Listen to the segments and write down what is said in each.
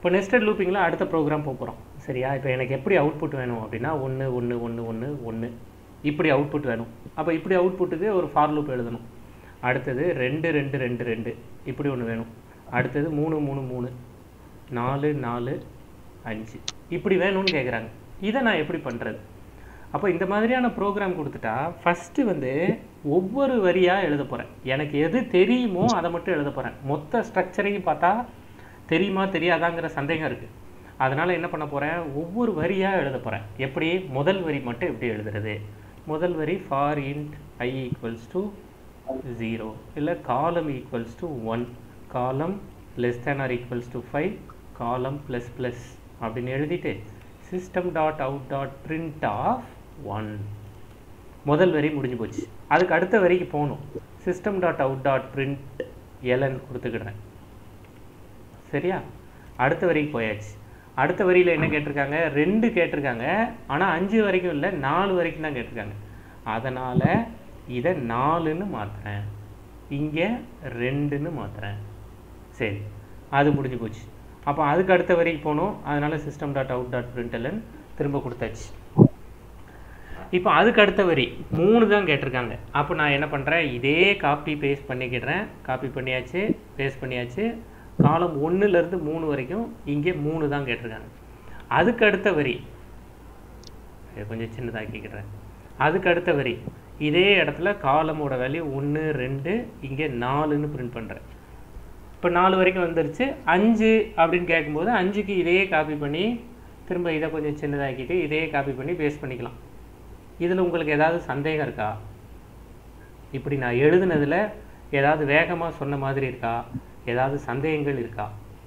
இப்போ நெஸ்டட் லூப்பிங்கில் அடுத்த ப்ரோக்ராம் போகிறோம் சரியா. இப்போ எனக்கு எப்படி அவுட்புட் வேணும் அப்படின்னா 1 1 1 1 1 இப்படி அவுட்புட் வேணும். அப்போ இப்படி அவுட்புட்டுக்கு ஒரு ஃபார் லூப் எழுதணும். அடுத்தது 2 2 2 2 இப்படி ஒன்று வேணும். அடுத்தது 3 3 3 4 4 5 இப்படி வேணும்னு கேட்குறாங்க. இதை நான் எப்படி பண்ணுறது? அப்போ இந்த மாதிரியான ப்ரோக்ராம் கொடுத்துட்டா ஃபஸ்ட்டு வந்து ஒவ்வொரு வரியாக எழுத போகிறேன். எனக்கு எது தெரியுமோ அதை மட்டும் எழுத போகிறேன். மொத்த ஸ்ட்ரக்சரையும் பார்த்தா தெரியுமா தெரியாதாங்கிற சந்தேகம் இருக்குது. அதனால் என்ன பண்ண போகிறேன், ஒவ்வொரு வரியாக எழுத போகிறேன். எப்படி? முதல் வரி மட்டும் எப்படி எழுதுறது? முதல் வரி for int I equals to 0 இல்லை column equals to 1 column less than or equals to 5 column plus plus அப்படின்னு எழுதிட்டு system dot out dot print of 1 முதல் வரி முடிஞ்சு போச்சு. அதுக்கு அடுத்த வரிக்கு போகணும். System dot out dot println கொடுத்துக்கிடுறேன் சரியா. அடுத்த வரிக்கு போயாச்சு. அடுத்த வரியில் என்ன கேட்டிருக்காங்க, 2 கேட்டிருக்காங்க. ஆனால் 5 வரைக்கும் இல்லை, 4 வரைக்கும் தான் கேட்டிருக்காங்க. அதனால் இதை 4ன்னு மாற்றுறேன், இங்கே 2ன்னு மாற்றுறேன். சரி, அது முடிஞ்சு போச்சு. அப்போ அதுக்கு அடுத்த வரிக்கு போகணும். அதனால் system dot out dot println திரும்ப கொடுத்தாச்சு. இப்போ அதுக்கு அடுத்த வரி 3 தான் கேட்டிருக்காங்க. அப்போ நான் என்ன பண்ணுறேன், இதே காப்பி பேஸ்ட் பண்ணிக்கிடுறேன். காப்பி பண்ணியாச்சு, பேஸ்ட் பண்ணியாச்சு. காலம் 1லேருந்து 3 வரைக்கும் இங்கே 3 தான் கேட்டிருக்காங்க. அதுக்கு அடுத்த வரி கொஞ்சம் சின்னதாக்கிக்கிறேன். அதுக்கு அடுத்த வரி இதே இடத்துல காலமோட வேல்யூ 1 2 இங்கே 4ன்னு பிரிண்ட் பண்ணுறேன். இப்போ 4 வரைக்கும் வந்துருச்சு. 5 அப்படின்னு கேட்கும்போது 5க்கு இதையே காப்பி பண்ணி திரும்ப இதை கொஞ்சம் சின்னதாக்கிட்டு இதையே காப்பி பண்ணி பேஸ்ட் பண்ணிக்கலாம். இதில் உங்களுக்கு ஏதாவது சந்தேகம் இருக்கா? இப்படி நான் எழுதுனதில் ஏதாவது வேகமாக சொன்ன மாதிரி இருக்கா? ஏதாவது சந்தேகங்கள் இருக்கா?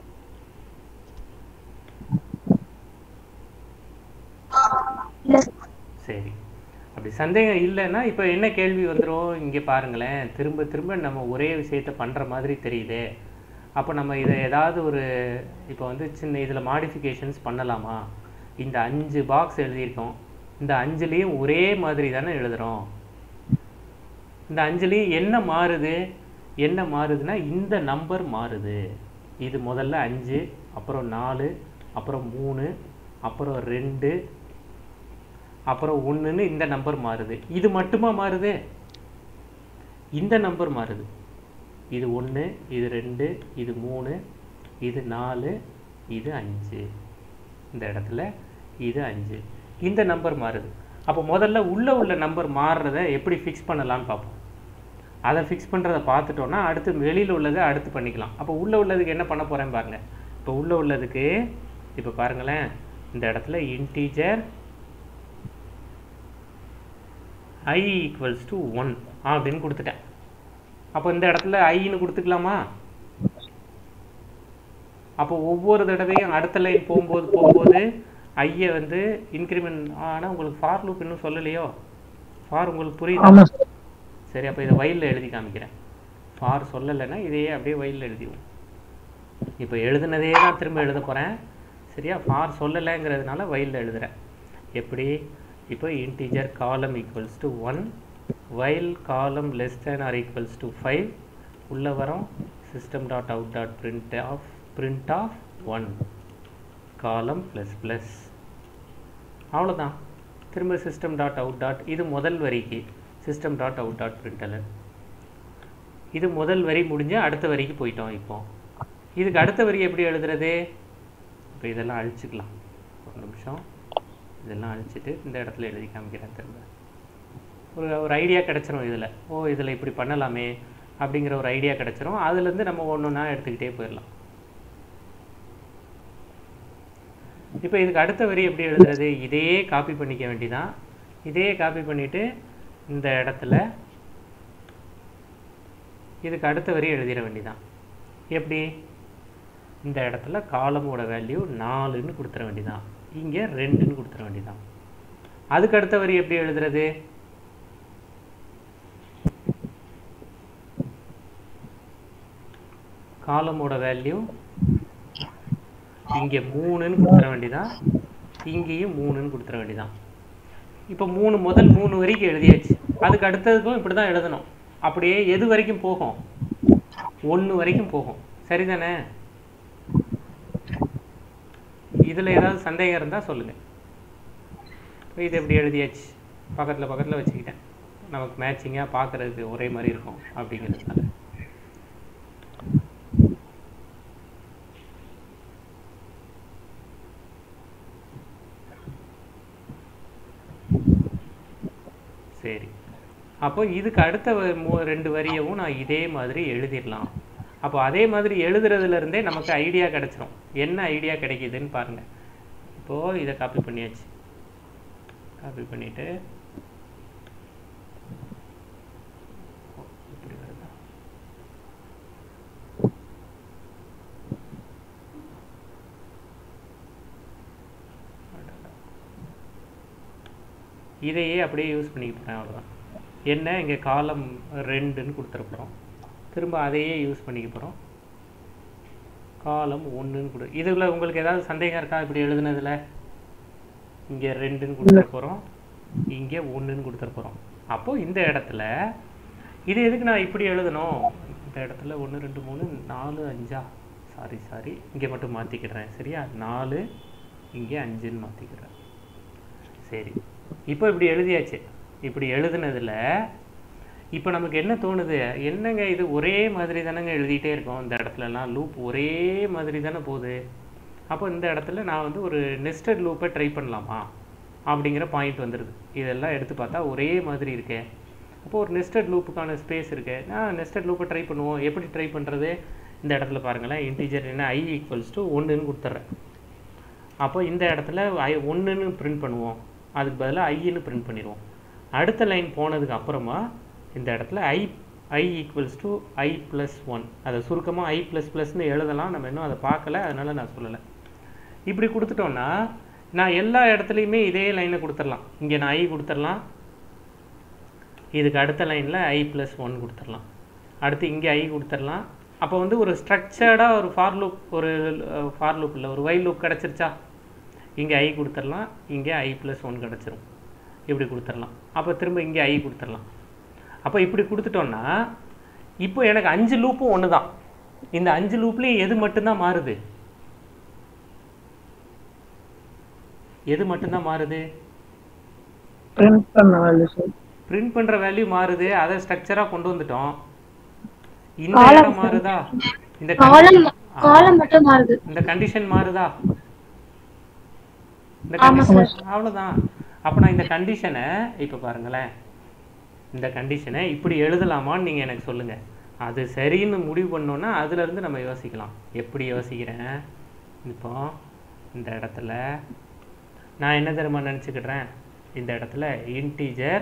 சரி, அப்படி சந்தேகம் இல்லைன்னா இப்போ என்ன கேள்வி வந்துடும், இங்கே பாருங்களேன். திரும்ப திரும்ப நம்ம ஒரே விஷயத்தை பண்ணுற மாதிரி தெரியுதே. அப்போ நம்ம இதை ஏதாவது ஒரு இப்போ வந்து சின்ன இதில் மாடிஃபிகேஷன்ஸ் பண்ணலாமா? இந்த 5 பாக்ஸ் எழுதியிருக்கோம். இந்த 5லேயும் ஒரே மாதிரி தானே எழுதுகிறோம். இந்த 5லேயும் என்ன மாறுது? என்ன மாறுதுன்னா இந்த நம்பர் மாறுது. இது முதல்ல 5, அப்புறம் 4, அப்புறம் 3, அப்புறம் 2, அப்புறம் 1ன்னு இந்த நம்பர் மாறுது. இது மட்டுமா மாறுது? இந்த நம்பர் மாறுது. இது 1, இது 2, இது 3, இது 4, இது 5. இந்த இடத்துல இது 5. இந்த நம்பர் மாறுது. அப்போ முதல்ல உள்ள நம்பர் மாறுறதை எப்படி ஃபிக்ஸ் பண்ணலான்னு பார்ப்போம். அதை ஃபிக்ஸ் பண்ணுறதை பார்த்துட்டோன்னா அடுத்து வெளியில் உள்ளதை அடுத்து பண்ணிக்கலாம். அப்போ உள்ளதுக்கு என்ன பண்ண போகிறேன் பாருங்கள். இப்போ உள்ளதுக்கு இப்போ பாருங்களேன், இந்த இடத்துல இன்டீஜர் I ஈக்குவல்ஸ் டு 1 அப்படின்னு கொடுத்துட்டேன். அப்போ இந்த இடத்துல ஐன்னு கொடுத்துக்கலாமா? அப்போ ஒவ்வொரு தடவையும் அடுத்த லைன் போகும்போது ஐயை வந்து இன்க்ரிமெண்ட். ஆனால் உங்களுக்கு ஃபார் லூப் இன்னும் சொல்லலையோ? ஃபார் உங்களுக்கு புரியுதா? சரி, அப்போ இதை வயலில் எழுதி காமிக்கிறேன். ஃபார் சொல்லலைன்னா இதையே அப்படியே வயலில் எழுதிடுவோம். இப்போ எழுதுனதே தான் திரும்ப எழுத போகிறேன் சரியா. ஃபார் சொல்லலைங்கிறதுனால வயலில் எழுதுகிறேன். எப்படி? இப்போ integer column equals to 1 while column less than or equals to 5 உள்ளே வரோம். System dot out dot print of 1 column plus plus. அவ்வளோதான். திரும்ப சிஸ்டம் டாட் அவுட் டாட் இது முதல் வரிக்கு system dot out dot println. இது முதல் வரி முடிஞ்சு அடுத்த வரிக்கு போயிட்டோம். இப்போ இதுக்கு அடுத்த வரி எப்படி எழுதுறது? இப்போ இதெல்லாம் அழிச்சுக்கலாம். ஒரு நிமிஷம், இதெல்லாம் அழிச்சிட்டு இந்த இடத்துல எழுதி காமிக்கிறேன். திரும்ப ஒரு ஐடியா கிடச்சிரும் இதில். இதில் இப்படி பண்ணலாமே அப்படிங்கிற ஒரு ஐடியா கிடச்சிரும். அதுலேருந்து நம்ம ஒன்றா எடுத்துக்கிட்டே போயிடலாம். இப்போ இதுக்கு அடுத்த வரி எப்படி எழுதுறது? இதையே காப்பி பண்ணிக்க வேண்டியதான். இதையே காப்பி பண்ணிவிட்டு இந்த இடத்துல இதுக்கு அடுத்த வரி எழுதிட வேண்டியதான். எப்படி? இந்த இடத்துல காலமோட வேல்யூ 4ன்னு கொடுத்துட வேண்டியதான், இங்கே 2ன்னு கொடுத்துட வேண்டியதான். அதுக்கு அடுத்த வரி எப்படி எழுதுறது? காலமோட வேல்யூ இங்கே 3ன்னு கொடுத்துட வேண்டியதான், இங்கேயும் 3ன்னு கொடுத்துட வேண்டியதான். இப்போ முதல் 3 வரைக்கும் எழுதியாச்சு. அதுக்கு அடுத்ததுக்கும் இப்படி தான் எழுதணும். அப்படியே எது வரைக்கும் போகும்? 1 வரைக்கும் போகும். சரிதானே? இதில் ஏதாவது சந்தேகம் இருந்தால் சொல்லுங்கள். இது எப்படி எழுதியாச்சு, பக்கத்தில் பக்கத்தில் வச்சுக்கிட்டேன், நமக்கு மேட்சிங்காக பார்க்குறதுக்கு ஒரே மாதிரி இருக்கும் அப்படிங்கிறதுனால. சரி, அப்போ இதுக்கு அடுத்த 2 வரியவும் நான் இதே மாதிரி எழுதிடலாம். அப்போ அதே மாதிரி எழுதுறதுலேருந்தே நமக்கு ஐடியா கிடச்சிரும். என்ன ஐடியா கிடைக்குதுன்னு பாருங்கள். இப்போது இதை காப்பி பண்ணியாச்சு. காப்பி பண்ணிவிட்டு இப்படி வருதா, இதையே அப்படியே யூஸ் பண்ணிக்க போகிறேன். அவ்வளோதான். என்ன இங்கே காலம் 2ன்னு கொடுத்துருக்குறோம், திரும்ப அதையே யூஸ் பண்ணிக்க போகிறோம். காலம் 1ன்னு கொடு. இதில் உங்களுக்கு ஏதாவது சந்தேகம் இருக்கா இப்படி எழுதுனதில்? இங்கே 2ன்னு கொடுத்துட போகிறோம், இங்கே 1ன்னு கொடுத்துட போகிறோம். அப்போது இந்த இடத்துல இது எதுக்கு நான் இப்படி எழுதணும்? இந்த இடத்துல 1 2 3 4 5 சாரி இங்கே மட்டும் மாற்றிக்கிடுறேன். சரியா, 4 இங்கே 5ன்னு மாற்றிக்கிறேன். சரி, இப்போ இப்படி எழுதியாச்சு. இப்படி எழுதுனதில் இப்போ நமக்கு என்ன தோணுது, என்னங்க இது ஒரே மாதிரி தானேங்க எழுதிட்டே இருக்கோம், இந்த இடத்துலலாம் லூப் ஒரே மாதிரி தானே போகுது. அப்போ இந்த இடத்துல நான் வந்து ஒரு நெஸ்டட் லூப்பை ட்ரை பண்ணலாமா அப்படிங்கிற பாயிண்ட் வந்துடுது. இதெல்லாம் எடுத்து பார்த்தா ஒரே மாதிரி இருக்கே. அப்போது ஒரு நெஸ்டட் லூப்புக்கான ஸ்பேஸ் இருக்கு. நான் நெஸ்டட் லூப்பை ட்ரை பண்ணுவோம். எப்படி ட்ரை பண்ணுறது? இந்த இடத்துல பாருங்களேன், இன்டீஜர் என்ன i = 1ன்னு கொடுத்துட்றேன். அப்போ இந்த இடத்துல 1ன்னு பிரிண்ட் பண்ணுவோம், அதுக்கு பதிலாக ஐன்னு பிரிண்ட் பண்ணிடுவோம். அடுத்த லைன் போனதுக்கு அப்புறமா இந்த இடத்துல i = i + 1, அதை சுருக்கமாக i ++ன்னு எழுதலாம். நம்ம இன்னும் அதை பார்க்கல, அதனால் நான் சொல்லலை. இப்படி கொடுத்துட்டோன்னா நான் எல்லா இடத்துலையுமே இதே லைனை கொடுத்துடலாம். இங்கே நான் i கொடுத்துடலாம், இதுக்கு அடுத்த லைனில் i + 1 கொடுத்துடலாம், அடுத்து இங்கே i கொடுத்துடலாம். அப்போ வந்து ஒரு ஸ்ட்ரக்சர்டாக ஒரு ஃபார் லூப் இல்லை, ஒரு வைல் லூப் கிடச்சிருச்சா? இங்கே i கொடுத்துடலாம், இங்கே i + 1 கிடச்சிரும். இப்படி கொடுத்துடலாம். அப்போ திரும்ப இங்கே i கொடுத்துடலாம். அப்போ இப்படி கொடுத்துட்டோன்னா இப்போ எனக்கு 5 லூப்பும் ஒன்று தான். இந்த 5 லூப்லேயும் எது மட்டும்தான் மாறுது? எது மட்டும்தான் மாறுது? பிரிண்ட் பண்ணுற வேல்யூ மாறுது, அதை ஸ்ட்ரக்சராக கொண்டு வந்துட்டோம். இந்த இடம் மாறுதா? இந்த கண்டிஷன் மாறுதா? இந்த கண்டிஷன் அவ்வளோதான். அப்போ நான் இந்த கண்டிஷனை இப்போ பாருங்களேன், இந்த கண்டிஷனை இப்படி எழுதலாமான்னு நீங்கள் எனக்கு சொல்லுங்கள். அது சரின்னு முடிவு பண்ணோன்னா அதுலேருந்து நம்ம யோசிக்கலாம். எப்படி யோசிக்கிறேன்? இப்போ இந்த இடத்துல நான் என்ன தெரியுமா நினச்சிக்கிட்றேன், இந்த இடத்துல இன்டீஜர்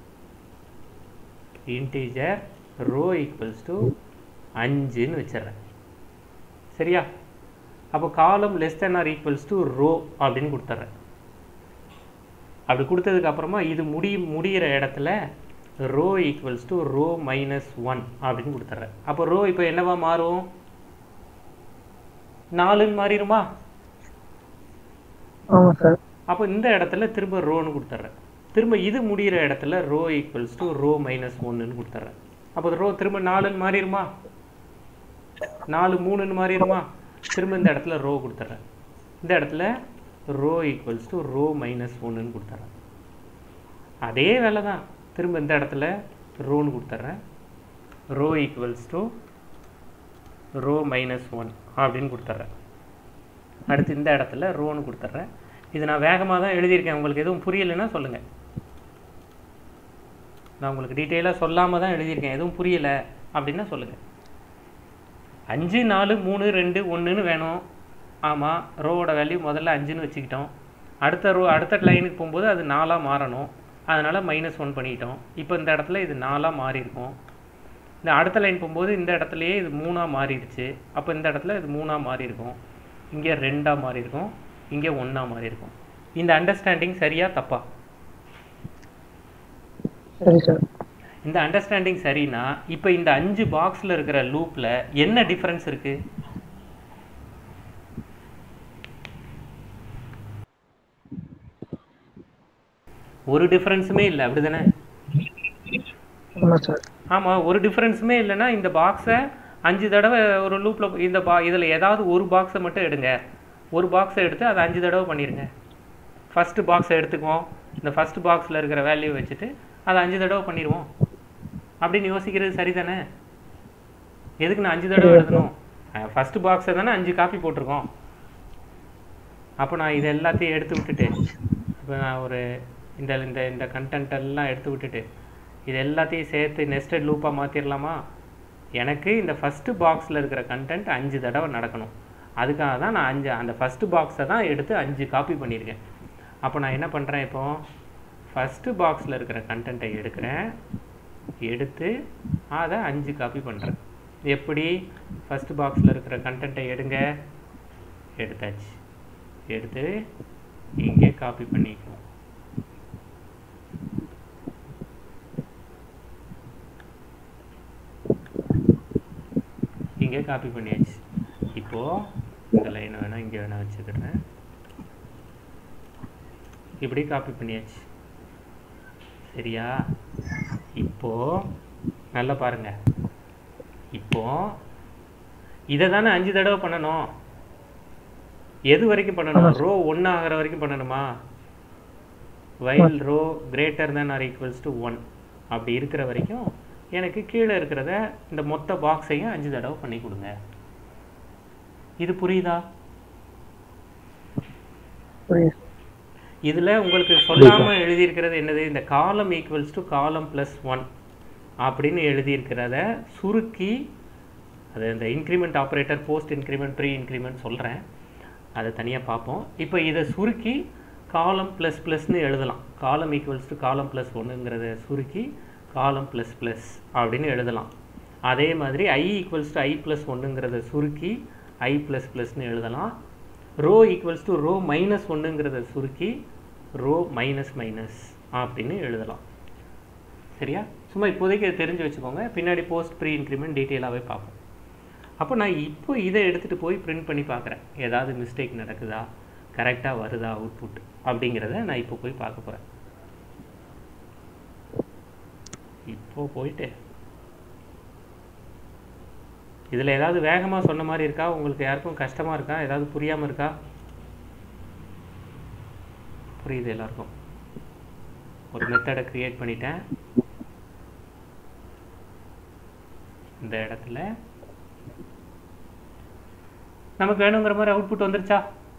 ரோ = 5ன்னு வச்சிடுறேன். சரியா? அப்போ காலம் <= ரோ அப்படின்னு கொடுத்துட்றேன். அப்படி கொடுத்ததுக்கு அப்புறமா இது முடிகிற இடத்துல ரோ = ரோ -1 அப்படின்னு கொடுத்துட்றேன். அப்போ ரோ இப்போ என்னவா மாறும்? 4ன்னு மாறிடுமா? அப்போ இந்த இடத்துல திரும்ப ரோன்னு கொடுத்துட்றேன். திரும்ப இது முடிகிற இடத்துல ரோ = ரோ -1ன்னு கொடுத்துட்றேன். அப்போ ரோ திரும்ப 4ன்னு மாறிடுமா? 4 3ன்னு மாறிடுமா? திரும்ப இந்த இடத்துல ரோ கொடுத்துட்றேன். இந்த இடத்துல ரோ = ரோ -1ன்னு கொடுத்துட்றேன். அதே வேலை தான். திரும்ப இந்த இடத்துல ரோன்னு கொடுத்துட்றேன், ரோ = ரோ -1 அப்படின்னு கொடுத்துட்றேன். அடுத்து இந்த இடத்துல ரோன்னு கொடுத்துட்றேன். இது நான் வேகமாக தான் எழுதியிருக்கேன். உங்களுக்கு எதுவும் புரியலைன்னா சொல்லுங்கள். நான் உங்களுக்கு டீட்டெயிலாக சொல்லாமல் தான் எழுதியிருக்கேன். எதுவும் புரியலை அப்படின்னா சொல்லுங்கள். 5 4 3 2 1ன்னு வேணும். ஆமாம், ரோவோட வேல்யூ முதல்ல 5ன்னு வச்சுக்கிட்டோம். அடுத்த லைனுக்கு போகும்போது அது 4ஆக மாறணும், அதனால் -1 பண்ணிக்கிட்டோம். இப்போ இந்த இடத்துல இது 4ஆக மாறி இருக்கும். இந்த அடுத்த லைன் போகும்போது இந்த இடத்துலையே இது 3ஆக மாறிடுச்சு. அப்போ இந்த இடத்துல இது 3ஆக மாறி இருக்கும், இங்கே 2ஆக மாறி இருக்கும், இங்கே 1ஆக மாறி இருக்கும். இந்த அண்டர்ஸ்டாண்டிங் சரியா தப்பா? சரி சார். இந்த அண்டர்ஸ்டாண்டிங் சரினா இப்போ இந்த 5 பாக்ஸில் இருக்கிற லூப்பில் என்ன டிஃப்ரென்ஸ் இருக்குது? ஒரு டிஃப்ரென்ஸுமே இல்லை, அப்படி தானே? ஆமாம், ஒரு டிஃப்ரென்ஸுமே இல்லைன்னா இந்த பாக்ஸை 5 தடவை ஒரு லூப்பில் இதில் ஏதாவது ஒரு பாக்ஸை மட்டும் எடுங்க. ஒரு பாக்ஸை எடுத்து அதை 5 தடவை பண்ணிடுங்க. ஃபஸ்ட்டு பாக்ஸை எடுத்துக்குவோம், இந்த ஃபஸ்ட்டு பாக்ஸில் இருக்கிற வேல்யூ வச்சுட்டு அதை 5 தடவை பண்ணிடுவோம் அப்படின்னு யோசிக்கிறது சரிதானே? எதுக்கு நான் 5 தடவை எழுதணும்? ஃபஸ்ட்டு பாக்ஸை தானே 5 காப்பி போட்டிருக்கோம். அப்போ நான் இது எல்லாத்தையும் எடுத்து விட்டுட்டு, இப்போ நான் ஒரு இந்த இந்த இந்த கண்டென்ட் எல்லாம் எடுத்து விட்டுட்டு இது எல்லாத்தையும் சேர்த்து நெஸ்டட் லூப்பாக மாற்றிடலாமா? எனக்கு இந்த ஃபஸ்ட்டு பாக்ஸில் இருக்கிற கண்டென்ட் 5 தடவை நடக்கணும். அதுக்காக தான் நான் அந்த ஃபஸ்ட்டு பாக்ஸை தான் எடுத்து 5 காப்பி பண்ணியிருக்கேன். அப்போ நான் என்ன பண்ணுறேன், இப்போது ஃபஸ்ட்டு பாக்ஸில் இருக்கிற கண்டென்ட்டை எடுத்து அதை 5 காப்பி பண்ணுறேன். எப்படி? ஃபஸ்ட்டு பாக்ஸில் இருக்கிற கண்டென்ட்டை எடுத்தாச்சு, எடுத்து இங்கே காப்பி பண்ணிக்கணும். இங்கே காப்பி பண்ணியாச்சு. இப்போது இந்த லைன் வேணால் இங்கே வேணால் வச்சுக்கிறேன். இப்படி காப்பி பண்ணியாச்சு. சரியா? இப்போது நல்லா பாருங்கள், இப்போது இதை தானே 5 தடவை பண்ணணும். எது வரைக்கும் பண்ணணும்? ரோ 1 ஆகிற வரைக்கும் பண்ணணுமா? While row greater than or equals to 1 அப்படி இருக்கிற வரைக்கும் எனக்கு கீழே இருக்கிறத இந்த மொத்த பாக்ஸையும் 5 தடவை பண்ணி கொடுங்க. இது புரியுதா? இதில் உங்களுக்கு சொல்லாமல் எழுதியிருக்கிறது என்னது? இந்த காலம் ஈக்குவல்ஸ் டு காலம் ப்ளஸ் 1 அப்படின்னு எழுதியிருக்கிறத சுருக்கி, அது இந்த increment operator, post increment, pre increment சொல்கிறேன், அதை தனியாக பார்ப்போம். இப்போ இதை சுருக்கி காலம் ப்ளஸ் ப்ளஸ்ன்னு எழுதலாம். Column equals to column plus 1ங்கிறத சுருக்கி காலம் ப்ளஸ் ப்ளஸ் அப்படின்னு எழுதலாம். அதே மாதிரி I equals to I plus 1ங்கிறத சுருக்கி ஐ ப்ளஸ் ப்ளஸ்ன்னு எழுதலாம். Row equals to row minus 1ங்கிறத சுருக்கி ரோ மைனஸ் மைனஸ் அப்படின்னு எழுதலாம். சரியா? சும்மா இப்போதைக்கு இதை தெரிஞ்சு வச்சுக்கோங்க, பின்னாடி போஸ்ட் ப்ரீ இன்க்ரிமெண்ட் டீட்டெயிலாகவே பார்ப்போம். அப்போ நான் இப்போ இதை எடுத்துகிட்டு போய் பிரிண்ட் பண்ணி பார்க்குறேன், ஏதாவது மிஸ்டேக் நடக்குதா, கரெக்டாக வருதா அவுட்புட் அப்படிங்கிறத நான் இப்போ போய் பார்க்க போகிறேன். இப்போ போயிட்டு இதில் ஏதாவது வேகமாக சொன்ன மாதிரி இருக்கா? உங்களுக்கு யாருக்கும் கஷ்டமாக இருக்கா? ஏதாவது புரியாமல் இருக்கா? புரியுது எல்லாருக்கும்? ஒரு மெத்தடை க்ரியேட் பண்ணிட்டேன். இந்த இடத்துல நமக்கு வேணுங்கிற மாதிரி அவுட்புட் வந்துருச்சா?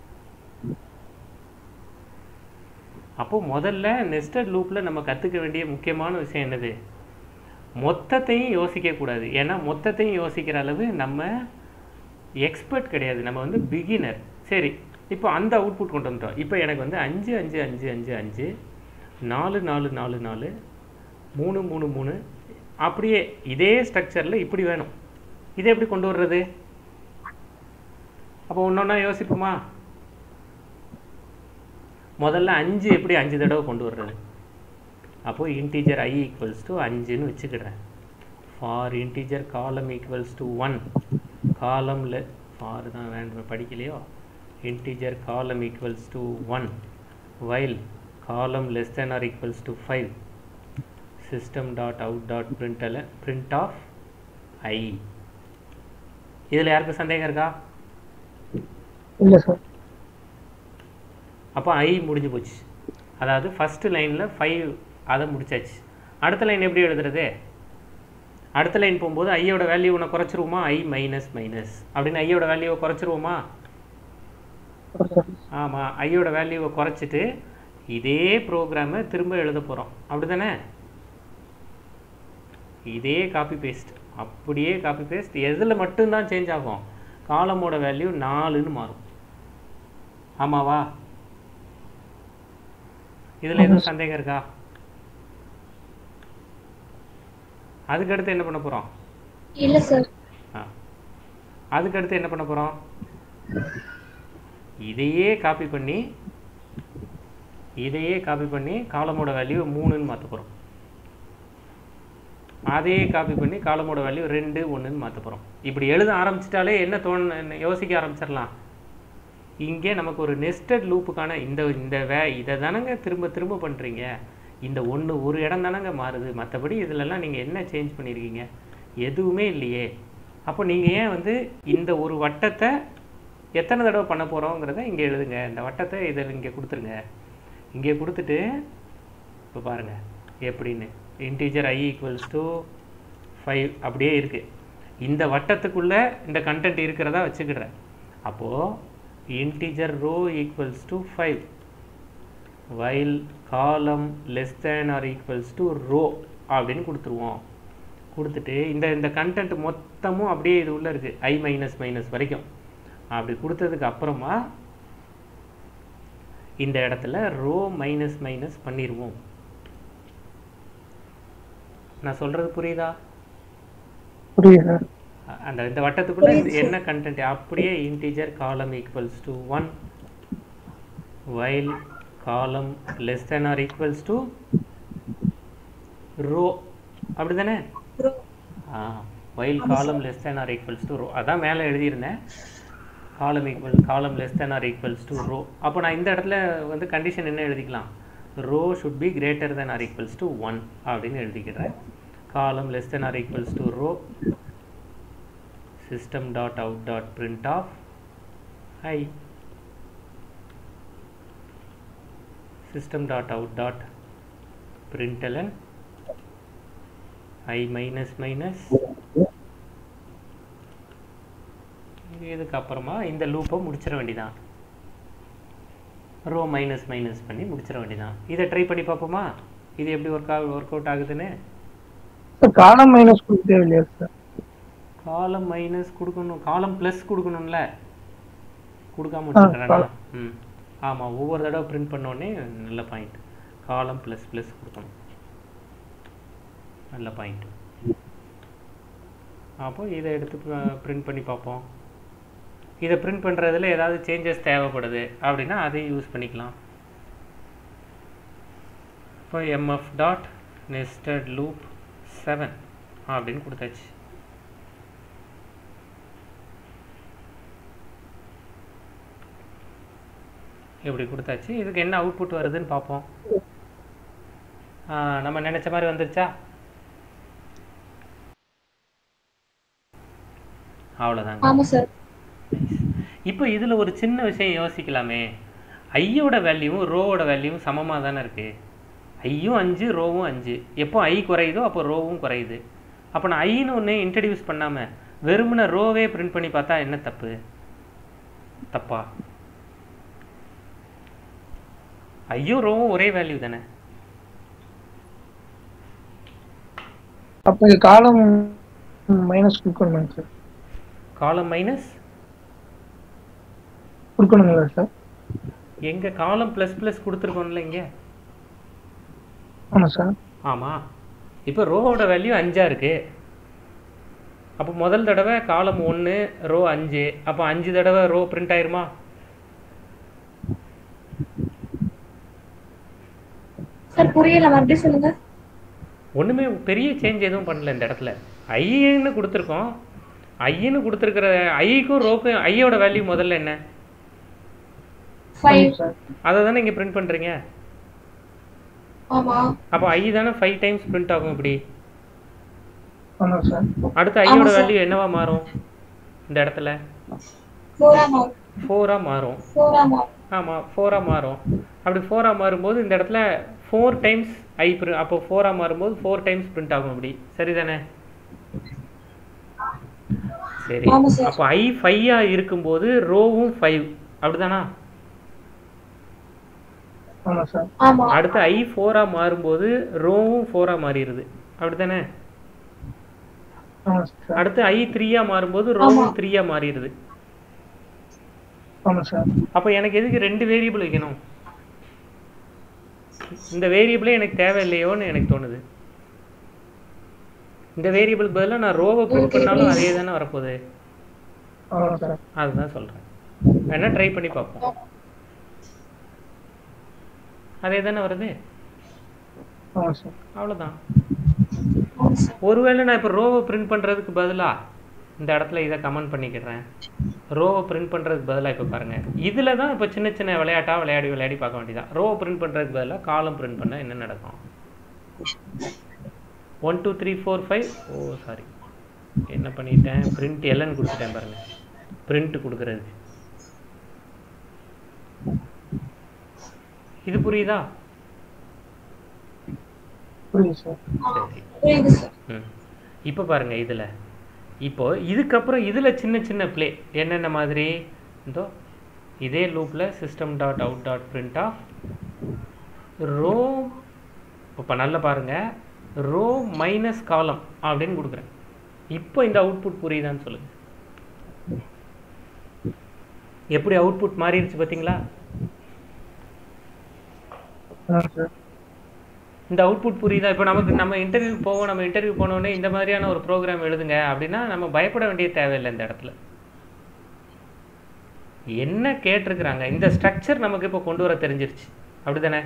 அப்போ முதல்ல நெஸ்டட் லூப்பில் நம்ம கற்றுக்க வேண்டிய முக்கியமான விஷயம் என்னது? மொத்தத்தையும் யோசிக்கக்கூடாது. ஏன்னா மொத்தத்தையும் யோசிக்கிற அளவு நம்ம எக்ஸ்பர்ட் கிடையாது, நம்ம வந்து பிகினர். சரி, இப்போ அந்த அவுட்புட் கொண்டு வந்துட்டோம். இப்போ எனக்கு வந்து 5 5 5 5 5 4 4 4 4 3 3 3 அப்படியே இதே ஸ்ட்ரக்சரில் இப்படி வேணும். இதை எப்படி கொண்டு வர்றது? அப்போ ஒன்றொன்னா யோசிப்போமா? முதல்ல 5 எப்படி 5 தடவை கொண்டு வர்றது? அப்போது இன்டீஜர் I ஈக்குவல்ஸ் டு 5ன்னு வச்சுக்கிறேன். For integer column equals to 1, காலமில் ஃபார் தான் வேணும் படிக்கலையோ, integer column equals to 1 while column less than or equals to 5 system dot out dot print of I. இதில் யாருக்கும் சந்தேகம் இருக்கா? இல்லை சார். அப்போ I முடிஞ்சு போச்சு. அதாவது ஃபஸ்ட்டு லைனில் 5 அதை முடிச்சாச்சு. அடுத்த லைன் எப்படி எழுதுறது? அடுத்த லைன் போகும்போது ஐயோட வேல்யூ ஒன்று குறைச்சிருவோமா? I மைனஸ் மைனஸ் அப்படின்னு ஐயோட வேல்யூவை குறைச்சிருவோமா? ஆமாம், ஐயோட வேல்யூவை குறைச்சிட்டு இதே ப்ரோக்ராமை திரும்ப எழுத போகிறோம். அப்படி தானே? இதே காப்பி பேஸ்ட், அப்படியே காப்பி பேஸ்ட். எதில் மட்டும்தான் சேஞ்ச் ஆகும்? காலமோட வேல்யூ 4ன்னு மாறும். ஆமாவா? இதில் எதுவும் சந்தேகம் இருக்கா? அதுக்கடுத்து என்ன பண்ண போகிறோம்? இல்லை சார். அதுக்கடுத்து என்ன பண்ண போகிறோம்? இதையே காப்பி பண்ணி காலமோட வேல்யூ 3ன்னு மாற்ற போகிறோம். அதையே காப்பி பண்ணி காலமோட வேல்யூ 2 1ன்னு மாற்ற போகிறோம். இப்படி எழுத ஆரம்பிச்சிட்டாலே என்ன யோசிக்க ஆரம்பிச்சிடலாம். இங்கே நமக்கு ஒரு நெஸ்டட் லூப்புக்கான இதை தானங்க திரும்ப திரும்ப பண்ணுறீங்க. இந்த ஒரு இடம் தானங்க மாறுது, மற்றபடி இதிலெல்லாம் நீங்கள் என்ன சேஞ்ச் பண்ணியிருக்கீங்க? எதுவுமே இல்லையே. அப்போ நீங்கள் ஏன் வந்து இந்த ஒரு வட்டத்தை எத்தனை தடவை பண்ண போகிறோங்கிறத இங்கே எழுதுங்க. இந்த வட்டத்தை இதில் இங்கே கொடுத்துருங்க. இங்கே கொடுத்துட்டு இப்போ பாருங்கள் எப்படின்னு. இன்டீஜர் I = 5 அப்படியே இருக்குது. இந்த வட்டத்துக்குள்ளே இந்த கண்டென்ட் இருக்கிறதா வச்சுக்கிடுறேன். அப்போது integer row = 5 while column less than or equals to row அப்படின்னு கொடுத்துருவோம். கொடுத்துட்டு இந்த கண்டென்ட் மொத்தமும் அப்படியே இது உள்ளே இருக்குது I மைனஸ் வரைக்கும். அப்படி கொடுத்ததுக்கு அப்புறமா இந்த இடத்துல ரோ மைனஸ் பண்ணிடுவோம். நான் சொல்கிறது புரியுதா? புரியுது. அந்த இந்த வட்டத்துக்குள்ளே என்ன கண்டென்ட் அப்படியே integer column = 1 while column less than or equals to row அப்படி தானே? while column less than or equals to row அதான் மேலே எழுதியிருந்தேன். column less than or equals to row. அப்போ நான் இந்த இடத்துல வந்து கண்டிஷன் என்ன எழுதிக்கலாம்? row should be greater than or equals to 1 அப்படின்னு எழுதிக்கிறேன். column less than or equals to row system.out.print of I system.out.println I minus இதுக்கு அப்புறமா இந்த லூப்பை முடிச்சிட வேண்டியதான். ரோ மைனஸ் பண்ணி முடிச்சிட வேண்டியதான். இதை ட்ரை பண்ணி பார்ப்போமா? இது எப்படி ஒர்க் அவுட் ஆகுதுன்னு. காலம் மைனஸ் கொடுக்க தேவையில்லையா சார்? காலம் மைனஸ் கொடுக்கணும், காலம் ப்ளஸ் கொடுக்கணும்ல, கொடுக்காம வச்சுக்கிறேன். ஆமாம், ஒவ்வொரு தடவை பிரிண்ட் பண்ணோடனே நல்ல பாயிண்ட். காலம் ப்ளஸ் கொடுக்கணும், நல்ல பாயிண்ட். அப்போ இதை எடுத்து பிரிண்ட் பண்ணி பார்ப்போம். இதை பிரிண்ட் பண்ணுறதுல ஏதாவது சேஞ்சஸ் தேவைப்படுது அப்படின்னா அதையும் யூஸ் பண்ணிக்கலாம். இப்போ mf.nestedloop7 அப்படின்னு கொடுத்தாச்சு. இப்படி கொடுத்தாச்சு. இதுக்கு என்ன அவுட்புட் வருதுன்னு பார்ப்போம். நம்ம நினச்ச மாதிரி வந்துருச்சா? அவ்வளோதாங்க. இப்போ இதில் ஒரு சின்ன விஷயம் யோசிக்கலாமே. ஐயோட வேல்யூவும் ரோவோட வேல்யூவும் சமமாக தானே இருக்குது. ஐயும் 5 ரோவும் 5. எப்போ ஐ குறையுதோ அப்போ ரோவும் குறையுது. அப்போ நான் ஐன்னு ஒன்று இன்ட்ரடியூஸ் பண்ணாமல் வெறுமனே ரோவே பிரிண்ட் பண்ணி பார்த்தா என்ன தப்பு? தப்பா? ஐயும் ரோவும் ஒரே வேல்யூ தானே. அப்போ காலம் மைனஸ் கொடுக்கணும் சார். காலம் மைனஸ் கொடுக்கணுங்களா சார்? எங்க காலம் ப்ளஸ் கொடுத்துருக்கோம்ல இங்கே. ஆமாம் சார். ஆமாம். இப்போ ரோவோட வேல்யூ 5 இருக்கு. அப்போ முதல் தடவை காலம் 1 ரோ 5. அப்போ 5 தடவை ரோ பிரிண்ட் ஆயிருமா? சார் புரியல, மறுபடியும் சொல்லுங்க. ஒன்றுமே பெரிய சேஞ்ச் எதுவும் பண்ணல இந்த இடத்துல. ஐன்னு கொடுத்துருக்கோம். ஐன்னு கொடுத்துருக்கிற ஐக்கும் ரோக்கும் ஐயோட வேல்யூ முதல்ல என்ன? 5. அதை தானே இங்கே பிரிண்ட் பண்ணுறீங்க. அப்போ ஐ தானே 5 டைம்ஸ் பிரிண்ட் ஆகும். இப்படி அடுத்து ஐயோட வேல்யூ என்னவா மாறும் இந்த இடத்துல? 4 மாறும். ஆமாம், 4 மாறும். அப்படி 4 மாறும்போது இந்த இடத்துல 4 டைம்ஸ் ஐ அப்போ 4 மாறும்போது 4 டைம்ஸ் பிரிண்ட் ஆகும். அப்படி சரிதானே? சரி. அப்போ ஐ 5 இருக்கும்போது ரோவும் 5 அப்படிதானா? அடுத்து ஐ 4 மாறும்போது ரோவும் 4 மாறிடுது அப்படிதானே? அடுத்து ஐ 3 மாறும்போது ரோவும் 3 மாறிடுது. அப்போ எனக்கு எதுக்கு 2 வேரியபிள் வைக்கணும்? இந்த வேரியபிளே எனக்கு தேவையில்லையோன்னு எனக்கு தோணுது. இந்த வேரியபிள் பதிலாக நான் ரோவை பிரிண்ட் பண்ணாலும் அதே தானே வரப்போகுது. அதுதான் சொல்கிறேன். வேணா ட்ரை பண்ணி பார்ப்போம். அதே தானே வருது. அவ்வளோதான். ஒருவேளை நான் இப்போ ரோவை பிரிண்ட் பண்ணுறதுக்கு பதிலாக இந்த இடத்துல இதை கமெண்ட் பண்ணிக்கிறேன். ரோவை பிரிண்ட் பண்ணுறதுக்கு பதிலாக இப்போ பாருங்கள், இதில் தான் இப்போ சின்ன சின்ன விளையாட்டாக விளையாடி பார்க்க வேண்டியதான். ரோவை பிரிண்ட் பண்ணுறதுக்கு பதிலாக காலம் பிரிண்ட் பண்ணால் என்ன நடக்கும்? 1 2 3 4 5. ஓ சாரி, என்ன பண்ணிட்டேன், பிரிண்ட் எல்என் கொடுத்துட்டேன் பாருங்கள். பிரிண்ட் கொடுக்குறது இது புரியுதா? புரியுது சார். சரி. புரியுது சார். இப்போ பாருங்க இதில் இப்போ இதுக்கப்புறம் இதில் சின்ன சின்ன ப்ளே என்னென்ன மாதிரி இதோ இதே லூப்பில் system dot out dot print of row. இப்போ நல்லா பாருங்கள், ரோ மைனஸ் காலம் அப்படின்னு கொடுக்குறேன். இப்போ இந்த அவுட்புட் புரியுதான்னு சொல்லுங்கள். எப்படி அவுட்புட் மாறிடுச்சு பார்த்தீங்களா? இந்த அவுட்புட் புரியுதா? இப்போ நம்ம இன்டர்வியூ போவோம், நம்ம இன்டர்வியூ போனோடனே இந்த மாதிரியான ஒரு ப்ரோக்ராம் எழுதுங்க அப்படின்னா நம்ம பயப்பட வேண்டிய தேவையில்லை. இந்த இடத்துல என்ன கேட்டிருக்கிறாங்க, இந்த ஸ்ட்ரக்சர் நமக்கு இப்போ கொண்டு வர தெரிஞ்சிருச்சு, அப்படிதானே?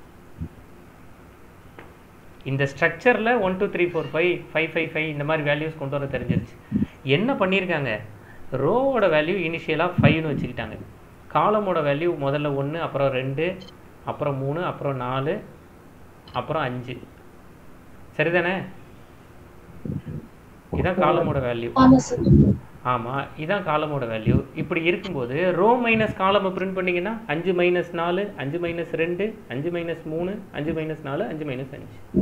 இந்த ஸ்ட்ரக்சரில் 1 2 3 4 5 5 5 5 இந்த மாதிரி வேல்யூஸ் கொண்டு வர தெரிஞ்சிருச்சு. என்ன பண்ணியிருக்காங்க, ரோவோட வேல்யூ இனிஷியலாக 5ன்னு வச்சுக்கிட்டாங்க, காலமோட வேல்யூ முதல்ல 1, அப்புறம் 2, அப்புறம் 3, அப்புறம் 4, அப்புறம் 5. சரிதானே? இதான் காலமோட வேல்யூ. ஆமாம், இதான் காலமோட வேல்யூ. இப்படி இருக்கும்போது ரோ மைனஸ் காலமை பிரிண்ட் பண்ணிங்கன்னா 5 minus 4, 5 minus 2, 5 minus 3, 5 minus 4, 5 minus 5.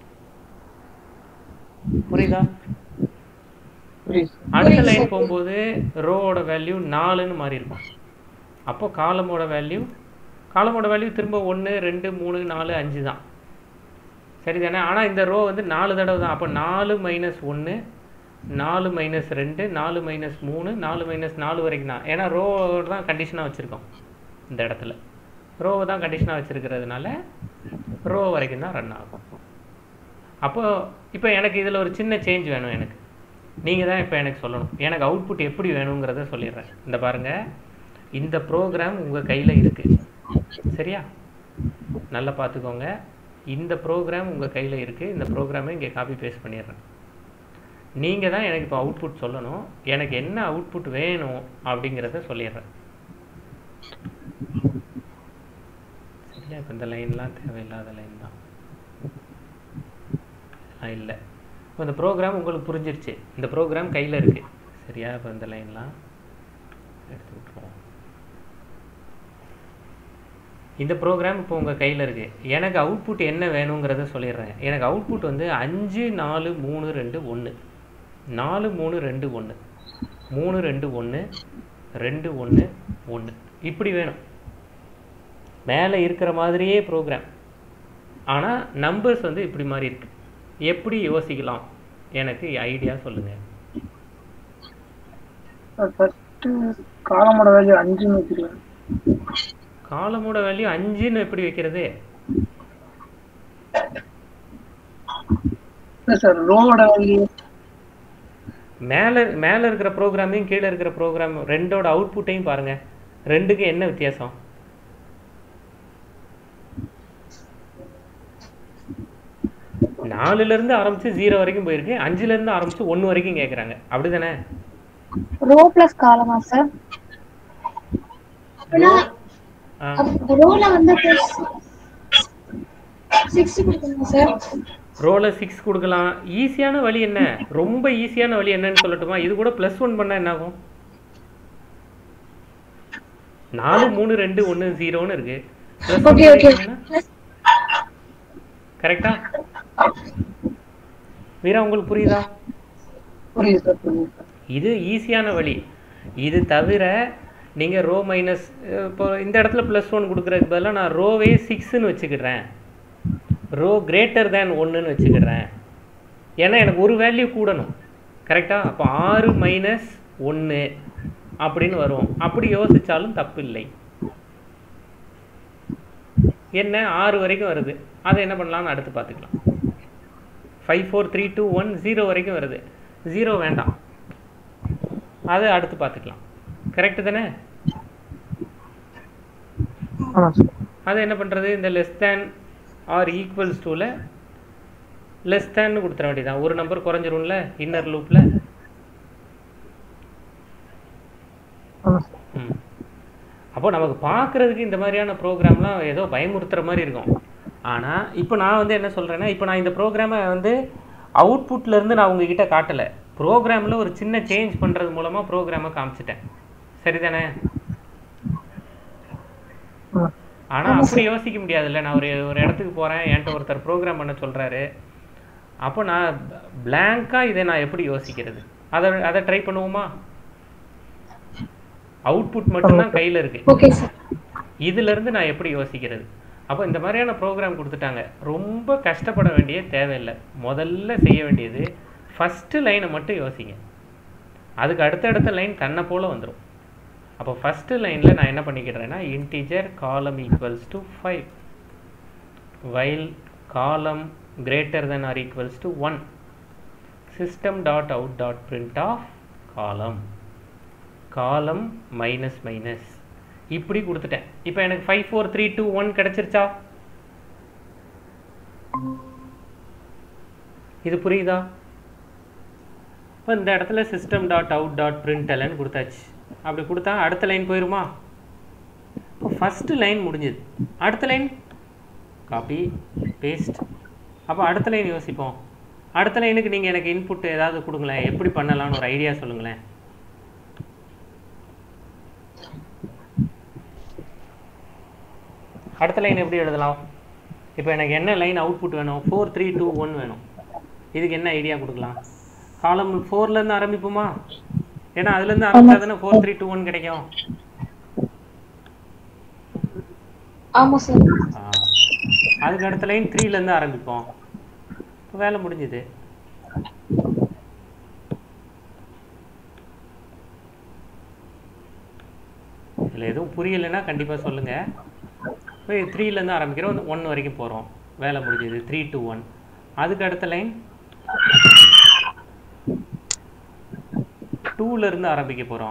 புரியுதா? அடுத்த லைன் போகும்போது ரோவோட வேல்யூ 4ன்னு மாறி இருக்கும். அப்போ காலமோட வேல்யூ திரும்ப 1 2 3 4 5 தான். சரிதானே? ஆனால் இந்த ரோ வந்து 4 தடவை தான். அப்போ 4 மைனஸ் 1, 4 மைனஸ் 2, 4 மைனஸ் 3, 4 மைனஸ் 4 வரைக்கும் தான். ஏன்னா ரோ தான் கண்டிஷனாக வச்சுருக்கோம். இந்த இடத்துல ரோவை தான் கண்டிஷனாக வச்சுருக்கிறதுனால ரோ வரைக்கும் தான் ரன் ஆகும். அப்போது இப்போ எனக்கு இதில் ஒரு சின்ன சேஞ்ச் வேணும். எனக்கு நீங்கள் தான் இப்போ எனக்கு சொல்லணும், எனக்கு அவுட்புட் எப்படி வேணுங்கிறத சொல்லிடுறேன். இந்த பாருங்கள், இந்த ப்ரோக்ராம் உங்கள் கையில் இருக்குது. சரியா? நல்லா பார்த்துக்கோங்க. இந்த ப்ரோக்ராம் உங்கள் கையில் இருக்குது. இந்த ப்ரோக்ராமை இங்கே காப்பி பேஸ்ட் பண்ணிடுறேன். நீங்கள் தான் எனக்கு இப்போ அவுட்புட் சொல்லணும். எனக்கு என்ன அவுட்புட் வேணும் அப்படிங்கிறத சொல்லிடுறேன். சரியா? இப்போ இந்த லைன்லாம் தேவையில்லாத லைன் தான் இல்லை. இப்போ இந்த ப்ரோக்ராம் உங்களுக்கு புரிஞ்சிருச்சு, இந்த ப்ரோக்ராம் கையில் இருக்குது. சரியா? இப்போ இந்த லைன்லாம் எடுத்து விட்டுருவோம். இந்த ப்ரோக்ராம் இப்போ உங்கள் கையில் இருக்குது. எனக்கு அவுட்புட் என்ன வேணுங்கிறத சொல்லிடுறேன். எனக்கு அவுட்புட் வந்து 5 4 3 2 1, 4 3 2 1, 3 2 1, 2 1 1 இப்படி வேணும். மேலே இருக்கிற மாதிரியே ப்ரோக்ராம், ஆனால் நம்பர்ஸ் வந்து இப்படி மாதிரி இருக்கு. எப்படி யோசிக்கலாம், எனக்கு ஐடியா சொல்லுங்கள். காலமோட வேல்யூ 5ன்னு வச்சுக்கலாம். காலமோட வேல்யூ 5ன்னு எப்படி வைக்கிறது? சார் ரோவோட வேல்யூ மேலே இருக்கிற ப்ரோக்ராமையும் கீழே இருக்கிற ப்ரோக்ராம் ரெண்டோட அவுட்புட்டையும் பாருங்க, ரெண்டுக்கு என்ன வித்தியாசம்? நாலுலேருந்து ஆரம்பிச்சு 0 வரைக்கும் போயிருக்கு, 5லேருந்து ஆரம்பிச்சு 1 வரைக்கும் கேட்குறாங்க. அப்படிதானே? ரோ பிளஸ் காலமா சார்? ரோல வந்து 6 கொடுக்கணும் சார். ரோல 6 கொடுக்கலாம். ஈஸியான வழி என்ன, ரொம்ப ஈஸியான வழி என்னன்னு சொல்லட்டுமா? இது கூட +1 பண்ணால் என்ன ஆகும்? 4 3 2 1 0ன்னு இருக்கு. கரெக்டா வீரா? உங்களுக்கு புரியுதா? இது ஈஸியான வழி. இது தவிர நீங்கள் ரோ மைனஸ், இப்போ இந்த இடத்துல +1 கொடுக்குறதுக்கு பதிலாக நான் ரோவே 6ன்னு வச்சுக்கிடுறேன், ரோ கிரேட்டர் தேன் 1ன்னு வச்சுக்கிடுறேன். ஏன்னா எனக்கு ஒரு வேல்யூ கூடணும். கரெக்டாக? அப்போ 6 மைனஸ் 1 அப்படின்னு வரும். அப்படி யோசித்தாலும் தப்பு இல்லை. என்ன 6 வரைக்கும் வருது, அதை என்ன பண்ணலாம்னு அடுத்து பார்த்துக்கலாம். 5 4 3 2 1 0 வரைக்கும் வருது. 0 வேண்டாம், அதை அடுத்து பார்த்துக்கலாம். கரெக்டு தானே? அது என்ன பண்ணுறது, இந்த லெஸ் தேன் ஆர் ஈக்குவல்ஸ் டூவில் லெஸ் தேன்னு கொடுத்துட வேண்டியதான். ஒரு நம்பர் குறைஞ்சிரும்ல இன்னர் லூப்பில். அப்போ நமக்கு பார்க்குறதுக்கு இந்த மாதிரியான ப்ரோக்ராம்லாம் ஏதோ பயமுறுத்துகிற மாதிரி இருக்கும். ஆனால் இப்போ நான் வந்து என்ன சொல்கிறேன்னா, இப்போ நான் இந்த ப்ரோக்ராமை வந்து அவுட்புட்லேருந்து நான் உங்ககிட்ட காட்டலை, ப்ரோக்ராமில் ஒரு சின்ன சேஞ்ச் பண்ணுறது மூலமாக ப்ரோக்ராமை காமிச்சிட்டேன். சரிதானே? ஆனால் அப்படி யோசிக்க முடியாதுல்ல. நான் ஒரு இடத்துக்கு போகிறேன், என்கிட்ட ஒருத்தர் ப்ரோக்ராம் பண்ண சொல்கிறாரு. அப்போ நான் பிளாங்காக இதை நான் எப்படி யோசிக்கிறது? அதை ட்ரை பண்ணுவோமா? அவுட்புட் மட்டும்தான் கையில் இருக்குது. இதிலேருந்து நான் எப்படி யோசிக்கிறது? அப்போ இந்த மாதிரியான ப்ரோக்ராம் கொடுத்துட்டாங்க. ரொம்ப கஷ்டப்பட வேண்டிய தேவையில்லை. முதல்ல செய்ய வேண்டியது ஃபஸ்ட்டு லைனை மட்டும் யோசிங்க. அதுக்கு அடுத்த லைன் தன்னை போல் வந்துடும். அப்போ ஃபஸ்ட்டு லைனில் நான் என்ன பண்ணிக்கிறேன்னா, integer column equals to 5 while column greater than or equals to 1 system dot out dot print of column minus minus இப்படி கொடுத்துட்டேன். இப்போ எனக்கு 5 4 3 2 1 கிடைச்சிருச்சா? இது புரியுதா? இப்போ இந்த இடத்துல system dot out dot println கொடுத்தாச்சு. அப்படி கொடுத்தா அடுத்த லைன் போயிருமா? இப்போ ஃபஸ்ட்டு லைன் முடிஞ்சுது. அடுத்த லைன் காப்பி பேஸ்ட். அப்போ அடுத்த லைன் யோசிப்போம். அடுத்த லைனுக்கு நீங்கள் எனக்கு இன்புட் ஏதாவது கொடுங்களேன். எப்படி பண்ணலாம்னு ஒரு ஐடியா சொல்லுங்களேன். அடுத்த லைன் எப்படி எழுதலாம்? இப்போ எனக்கு என்ன லைன் அவுட்புட் வேணும்? 4 3 2 1 வேணும். இதுக்கு என்ன ஐடியா கொடுக்கலாம்? காலம் 4லேருந்து ஆரம்பிப்போமா? ஏன்னா அதுலேருந்து ஆரம்பிச்சா தானே 4 3 2 1 கிடைக்கும். அதுக்கு அடுத்த லைன் 3லேருந்து ஆரம்பிப்போம். வேலை முடிஞ்சுது. இதில் எதுவும் புரியலைன்னா கண்டிப்பாக சொல்லுங்கள். இப்போ 3லேருந்து ஆரம்பிக்கிறோம், 1 வரைக்கும் போகிறோம். வேலை முடிஞ்சுது. 3 to 1. அதுக்கு அடுத்த லைன் 2லேருந்து ஆரம்பிக்க போகிறோம்.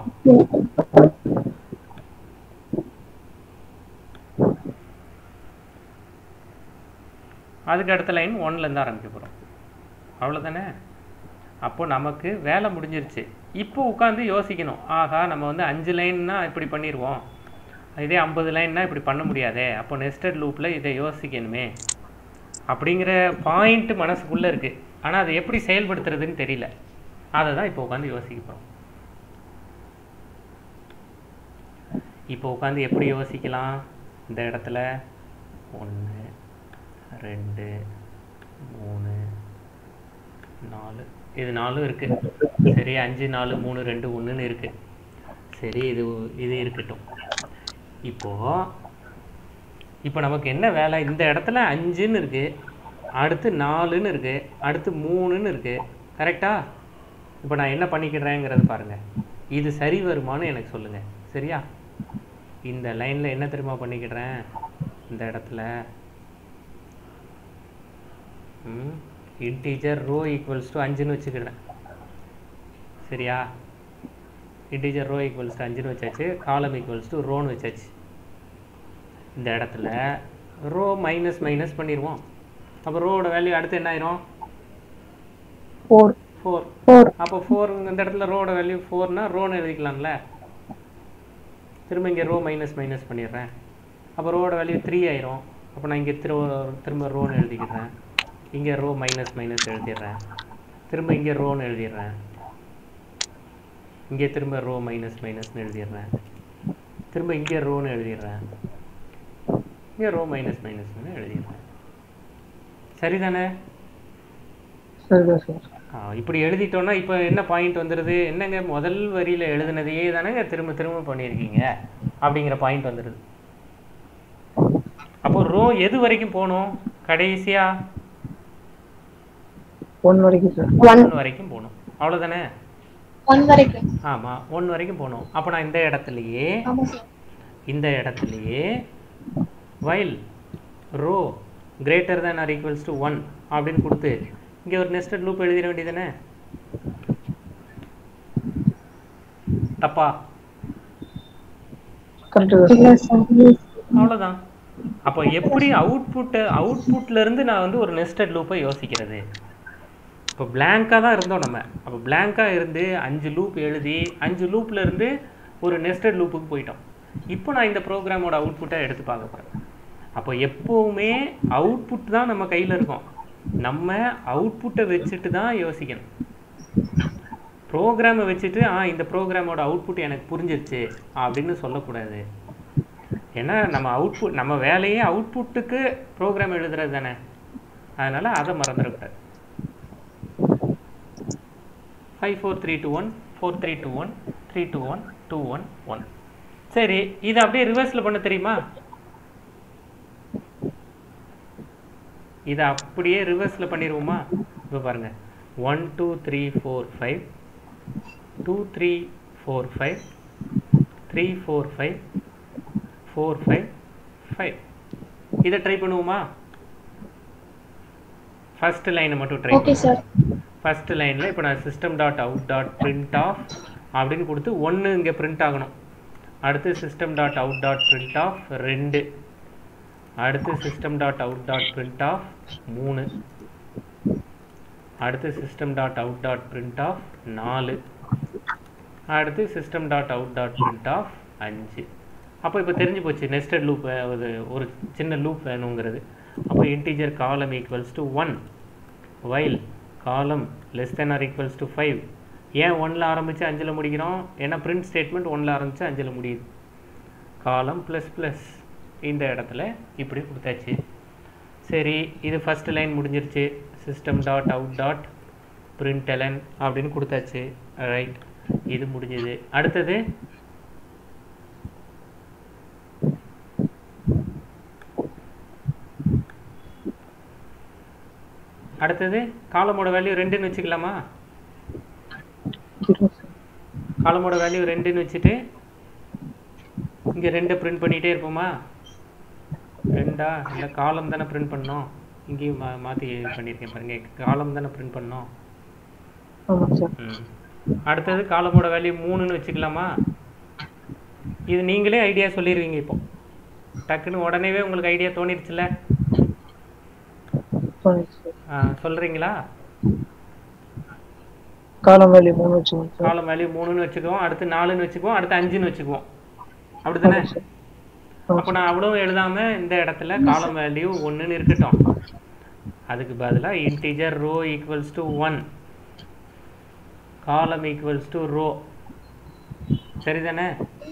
அதுக்கு அடுத்த லைன் 1லேருந்து ஆரம்பிக்க போகிறோம். அவ்வளோதானே? அப்போ நமக்கு வேலை முடிஞ்சிருச்சு. இப்போ உட்காந்து யோசிக்கணும். ஆகா, நம்ம வந்து 5 லைன்னா இப்படி பண்ணிடுவோம், இதே 50 லைன்னா இப்படி பண்ண முடியாதே, அப்போ நெஸ்டட் லூப்பில் இதை யோசிக்கணுமே அப்படிங்கிற பாயிண்ட் மனசுக்குள்ளே இருக்குது. ஆனால் அதை எப்படி செயல்படுத்துறதுன்னு தெரியல. அதை தான் இப்போ உட்காந்து யோசிக்க போகிறோம். இப்போ உட்காந்து எப்படி யோசிக்கலாம்? இந்த இடத்துல 1 2 3 4 இது 4 இருக்குது. சரி, 5 4 3 2 1ன்னு இருக்குது. சரி, இது இருக்கட்டும். இப்போ நமக்கு என்ன வேலை? இந்த இடத்துல 5ன்னு இருக்குது, அடுத்து 4ன்னு இருக்குது, அடுத்து 3ன்னு இருக்குது. கரெக்டா? இப்போ நான் என்ன பண்ணிக்கிறேங்கிறது பாருங்கள். இது சரி வருமானு எனக்கு சொல்லுங்கள். சரியா? இந்த லைனில் என்ன தெரியுமா பண்ணிக்கிறேன்? இந்த இடத்துல இன்டீஜர் ரோ ஈக்குவல்ஸ் டு 5ன்னு வச்சுக்கிறேன். சரியா? இன்டீஜர் ரோ ஈக்குவல்ஸ் டு 5ன்னு வச்சாச்சு. காலம் ஈக்குவல்ஸ் டு ரோன்னு வச்சாச்சு. இந்த இடத்துல ரோ மைனஸ் மைனஸ் பண்ணிடுவோம். அப்போ ரோவோட வேல்யூ அடுத்து என்ன ஆயிரும்? 4. அப்போ 4 இந்த இடத்துல ரோவோட வேல்யூ 4னா ரோன்னு எழுதிக்கலாம்ல. திரும்ப இங்கே ரோ மைனஸ் மைனஸ் பண்ணிடுறேன். அப்போ ரோவோட வேல்யூ 3 ஆயிரும். அப்போ நான் இங்கே திரும்ப ரோன்னு எழுதிக்கிறேன். இங்கே ரோ மைனஸ் மைனஸ் எழுதிடுறேன். திரும்ப இங்கே ரோன்னு எழுதிடுறேன். இங்கே திரும்ப ரோ மைனஸ் மைனஸ்னு எழுதிடுறேன். திரும்ப இங்கே ரோன்னு எழுதிடுறேன். இங்கே ரோ மைனஸ் மைனஸ்னு எழுதிடுறேன். சரிதானே? இப்படி எழுதிட்டோன்னா இப்போ என்ன பாயிண்ட் வந்துடுது? என்னங்க, முதல் வரியில் எழுதுனதையே தானேங்க திரும்ப திரும்ப பண்ணியிருக்கீங்க அப்படிங்கிற பாயிண்ட் வந்துடுது. அப்போ ரோ எது வரைக்கும் போகணும்? கடைசியா 1 வரைக்கும் சார். 1 வரைக்கும் போகணும். அவ்வளோதானே? 1 வரைக்கும். ஆமாம், 1 வரைக்கும் போகணும். அப்போ நான் இந்த இடத்துலையே while row greater than or equals to 1 அப்படின்னு கொடுத்து இங்கே ஒரு நெஸ்டட் லூப் எழுதிட வேண்டியதானே? தப்பா? அவ்வளோதான். அப்போ எப்படி அவுட்புட்லேருந்து நான் வந்து ஒரு நெஸ்டட் லூப்பை யோசிக்கிறது? இப்போ பிளாங்காக தான் இருந்தோம் நம்ம. அப்போ பிளாங்காக இருந்து 5 லூப் எழுதி 5 லூப்லேருந்து ஒரு நெஸ்டட் லூப்புக்கு போயிட்டோம். இப்போ நான் இந்த ப்ரோக்ராமோட அவுட்புட்டை எடுத்து பார்க்க போகிறேன். அப்போ எப்போவுமே அவுட்புட் தான் நம்ம கையில் இருக்கும். நம்ம அவுட்புட்டை வச்சுட்டு தான் யோசிக்கணும். ப்ரோக்ராமை வச்சுட்டு இந்த ப்ரோக்ராமோட அவுட்புட் எனக்கு புரிஞ்சிருச்சு அப்படின்னு சொல்லக்கூடாது. ஏன்னா நம்ம அவுட்புட் நம்ம வேலையே அவுட்புட்டுக்கு ப்ரோக்ராம் எழுதுறது தானே, அதனால் அதை மறந்துடக்கூடாது. 5 4 3 2 1 4 3 2 1 3 2 1 2 1 1. சரி, இதை அப்படியே ரிவர்ஸில் பண்ண தெரியுமா? இதை அப்படியே ரிவர்ஸில் பண்ணிடுவோமா? இப்போ பாருங்கள், 1 2 3 4 5 2 3 4 5 3 4 5 4 5 5. இதை ட்ரை பண்ணுவோமா? ஃபர்ஸ்ட் லைனை மட்டும் ட்ரை பண்ணுவோம். ஃபர்ஸ்ட் லைனில் இப்போ நான் system dot out dot print of அப்படின்னு கொடுத்து 1 இங்கே பிரிண்ட் ஆகணும். அடுத்து system dot out dot print of 2, அடுத்து system dot out dot print of 3, அடுத்து system dot out dot print of 4, அடுத்து system dot out dot print of 5. அப்போ இப்போ தெரிஞ்சு போச்சு நெஸ்டட் லூப், ஒரு சின்ன லூப் வேணுங்கிறது. அப்போ integer column equals to 1 while column less than or equals to 5. ஏன் 1ல் ஆரம்பித்து 5ல் முடிக்கிறோம்? ஏன்னா பிரிண்ட் ஸ்டேட்மெண்ட் 1ல் ஆரம்பித்து 5ல் முடியுது. காலம் ப்ளஸ் ப்ளஸ் இந்த இடத்துல இப்படி கொடுத்தாச்சு. சரி, இது ஃபர்ஸ்ட் லைன் முடிஞ்சிருச்சு. System dot out dot println அப்படின்னு கொடுத்தாச்சு. ரைட், இது முடிஞ்சது. அடுத்தது காலமோட வேல்யூ 2ன்னு வச்சுக்கலாமா? காலமோட வேல்யூ 2ன்னு வச்சுட்டு இங்கே 2 பிரிண்ட் பண்ணிகிட்டே இருப்போமா? 2ஆ இல்லை காலம் தானே பிரிண்ட் பண்ணோம். இங்கேயும் மாற்றி பண்ணியிருக்கேன் பாருங்க, காலம் தானே பிரிண்ட் பண்ணோம். அடுத்தது காலமோட வேல்யூ 3ன்னு வச்சுக்கலாமா? இது நீங்களே ஐடியா சொல்லிடுவீங்க. இப்போ டக்குன்னு உடனேவே உங்களுக்கு ஐடியா தோணிருச்சுல, சொல்றீங்களா? காலம் வேல்யூ 3 வச்சுக்குவோம். காலம் வேல்யூ 3ன்னு வச்சுக்குவோம். அடுத்து 4ன்னு வச்சுக்குவோம். அடுத்து 5ன்னு வச்சுக்குவோம். அப்படிதானே? அப்போ நான் அவ்வளோ எழுதாம இந்த இடத்துல காலம் வேல்யூ 1ன்னு இருக்கட்டும். அதுக்கு பதிலாக இன்டீஜர் ரோ ஈக்குவல்ஸ் டு 1, காலம் ஈக்குவல்ஸ் டு ரோ. சரிதானே?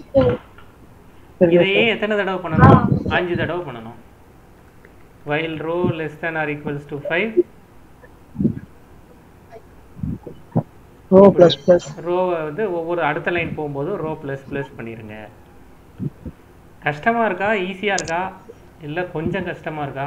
இதையே எத்தனை தடவை பண்ணணும்? 5 தடவை பண்ணணும். while row less than or equals to 5, row plus plus row வந்து ஒவ்வொரு அடுத்த லைன் போகும்போது row plus plus பண்ணிருங்க. கஷ்டமா இருக்கா, ஈஸியா இருக்கா, இல்ல கொஞ்சம் கஷ்டமா இருக்கா?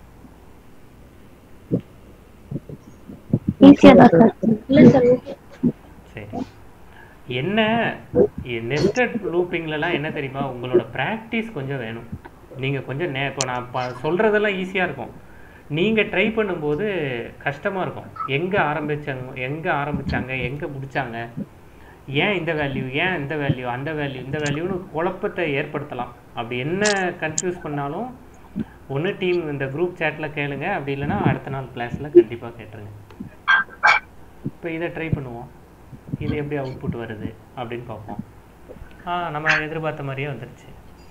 ஈஸியா தான் இல்ல சார். சரி, என்ன நெஸ்டட் லூப்பிங்லலாம் என்ன தெரியுமா, உங்களோட ப்ராக்டிஸ் கொஞ்சம் வேணும். நீங்கள் கொஞ்சம் இப்போ நான் சொல்கிறதெல்லாம் ஈஸியாக இருக்கும், நீங்கள் ட்ரை பண்ணும்போது கஷ்டமாக இருக்கும். எங்கே ஆரம்பித்தாங்க எங்கே முடித்தாங்க, ஏன் இந்த வேல்யூ, ஏன் இந்த வேல்யூ, அந்த வேல்யூ, இந்த வேல்யூன்னு குழப்பத்தை ஏற்படுத்தலாம். அப்படி என்ன கன்ஃபியூஸ் பண்ணாலும் ஒன்று டீம் இந்த குரூப் சேட்டில் கேளுங்க, அப்படி இல்லைன்னா அடுத்த நாள் கிளாஸில் கண்டிப்பாக கேட்டுருங்க. இப்போ இதை ட்ரை பண்ணுவோம், இது எப்படி அவுட்புட் வருது அப்படின்னு பார்ப்போம். நம்ம எதிர்பார்த்த மாதிரியே வந்துடுச்சு.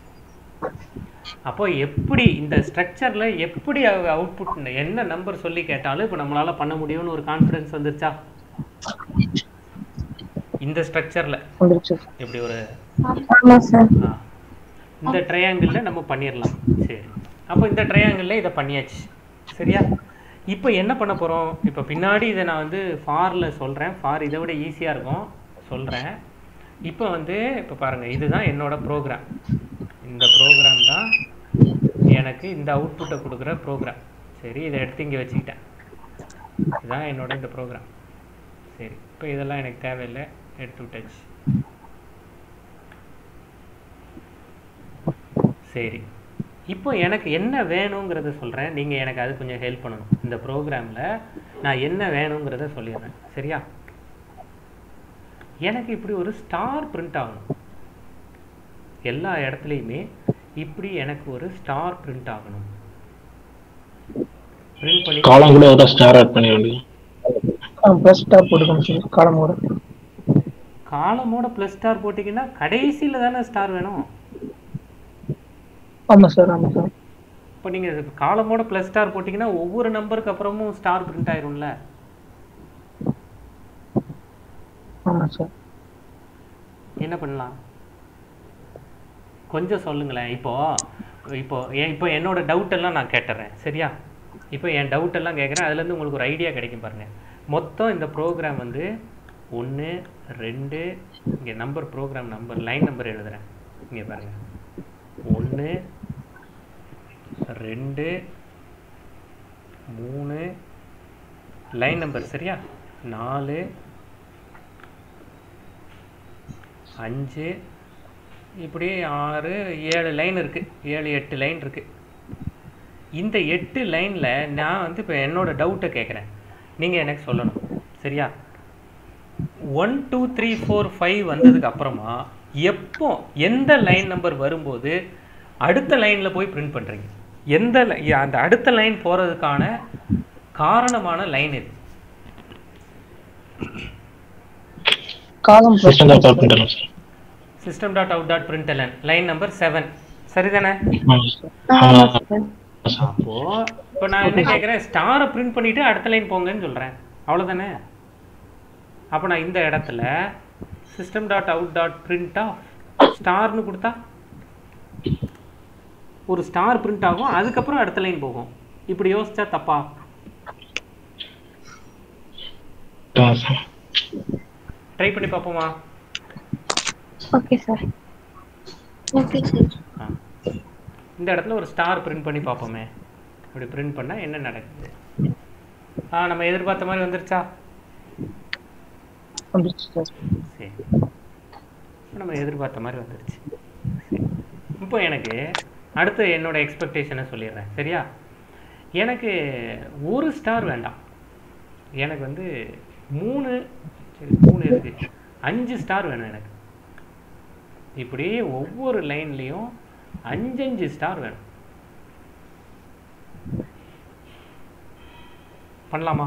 அப்போ எப்படி இந்த ஸ்ட்ரக்சரில் எப்படி அவுட்புட் என்ன நம்பர் சொல்லி கேட்டாலும் இப்போ நம்மளால் பண்ண முடியும்னு ஒரு கான்ஃபிடன்ஸ் வந்துருச்சா? இந்த ஸ்ட்ரக்சரில் எப்படி ஒரு இந்த ட்ரையாங்கிளில் நம்ம பண்ணிடலாம். சரி, அப்போ இந்த ட்ரையாங்கிளில் இதை பண்ணியாச்சு. சரியா? இப்போ என்ன பண்ண போகிறோம்? இப்போ பின்னாடி இதை நான் வந்து ஃபாரில் சொல்கிறேன், ஃபார் இதை விட ஈஸியாக இருக்கும் சொல்கிறேன். இப்போ இப்போ பாருங்கள், இதுதான் என்னோட ப்ரோக்ராம். இந்த ப்ரோக்ராம் தான் எனக்கு இந்த அவுட்புட்டை கொடுக்குற ப்ரோக்ராம். சரி, இதை எடுத்து இங்கே வச்சுக்கிட்டேன். இதுதான் என்னோட இந்த ப்ரோக்ராம். சரி, இப்போ இதெல்லாம் எனக்கு தேவையில்லை, எடுத்து விட்டாச்சு. சரி, இப்போ எனக்கு என்ன வேணுங்கிறத சொல்கிறேன், நீங்கள் எனக்கு அது கொஞ்சம் ஹெல்ப் பண்ணணும். இந்த ப்ரோக்ராமில் நான் என்ன வேணுங்கிறத சொல்லிடுறேன். சரியா? எனக்கு இப்படி ஒரு ஸ்டார் பிரிண்ட் ஆகணும். எல்லா இடத்துலையுமே இப்படி எனக்கு ஒரு ஸ்டார் பிரிண்ட் ஆகணும். பிரிண்ட் பண்ணி காலம் கூட ஒரு ஸ்டார் ஆட் பண்ணி வேண்டியது. ப்ளஸ் ஸ்டார் போட்டுக்கணும் சார். காலமோட ப்ளஸ் ஸ்டார் போட்டிங்கன்னா கடைசியில் தானே ஸ்டார் வேணும். ஆமாம் சார், ஆமாம் சார். இப்போ நீங்கள் காலமோட ப்ளஸ் ஸ்டார் போட்டிங்கன்னா ஒவ்வொரு நம்பருக்கு அப்புறமும் ஸ்டார் பிரிண்ட் ஆயிரும்ல. ஆமாம் சார். என்ன பண்ணலாம்? கொஞ்சம் சொல்லுங்களேன். இப்போ இப்போ என்னோட டவுட் எல்லாம் நான் கேட்டுறேன், சரியா? இப்போ என் டவுட் எல்லாம் கேட்குறேன், அதுலேருந்து உங்களுக்கு ஒரு ஐடியா கிடைக்கும் பாருங்கள். மொத்தம் இந்த ப்ரோக்ராம் வந்து 1 2 இங்கே number program number line number எழுதுகிறேன். இங்கே பாருங்கள் 1 2 3 லைன் நம்பர் சரியா, 4 5 இப்படி 6 7 லைன் இருக்குது, 7 8 லைன் இருக்குது. இந்த 8 லைனில் நான் வந்து இப்போ என்னோட டவுட்டை கேட்குறேன், நீங்கள் எனக்கு சொல்லணும், சரியா? 1 2 3 4 5 வந்ததுக்கு அப்புறமா எப்போ எந்த லைன் நம்பர் வரும்போது அடுத்த லைனில் போய் பிரிண்ட் பண்ணுறீங்க? அந்த அடுத்த லைன் போகிறதுக்கான காரணமான லைன் இது. காலம் system.out.println லைன் நம்பர் 7 சரிதானே? அப்போ இப்போ நான் என்ன கேட்குறேன், ஸ்டாரை பிரிண்ட் பண்ணிட்டு அடுத்த லைன் போங்கன்னு சொல்கிறேன், அவ்வளோதானே? அப்போ நான் இந்த இடத்துல system.out.print ஸ்டார்னு கொடுத்தா ஒரு ஸ்டார் பிரிண்ட் ஆகும், அதுக்கப்புறம் அடுத்த லைன் போகும். இப்படி யோசிச்சா தப்பா? ட்ரை பண்ணி பார்ப்போமா? Okay sir. Okay sir. இந்த இடத்துல ஒரு ஸ்டார் பிரிண்ட் பண்ணி பார்ப்போமே. அப்படி பிரிண்ட் பண்ணால் என்ன நடக்குது? நம்ம எதிர்பார்த்த மாதிரி வந்துருச்சா? சரி, நம்ம எதிர்பார்த்த மாதிரி வந்துருச்சு. இப்போ எனக்கு அடுத்து என்னோட எக்ஸ்பெக்டேஷனை சொல்லிடுறேன், சரியா? எனக்கு ஒரு ஸ்டார் வேண்டாம், எனக்கு வந்து 3 இருக்கு, 5 ஸ்டார் வேணும் எனக்கு. இப்படி ஒவ்வொரு லைன்லையும் 5 ஸ்டார் வேணும். பண்ணலாமா?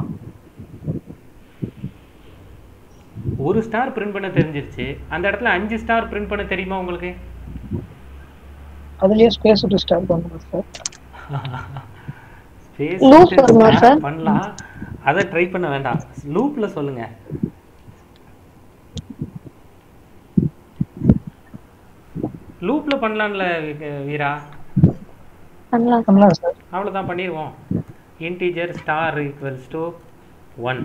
ஒரு ஸ்டார் பிரிண்ட் பண்ண தெரிஞ்சிருச்சு, அந்த இடத்துல 5 ஸ்டார் பிரிண்ட் பண்ண தெரியுமா உங்களுக்கு? அதுலயே ஸ்பேஸ் விட்டு ஸ்டார்ட் பண்ணலாம் சார். ஸ்பேஸ் விட்டு பண்ணலாம், அதை ட்ரை பண்ண வேண்டாம், லூப்ல சொல்லுங்க. லூப்ல பண்ணலாம்ல வீரா? பண்ணலாம் சார். அவ்வளவுதான், பண்ணிடுவோம். இன்டிஜர் ஸ்டார் ஈக்குவல்ஸ் டு 1,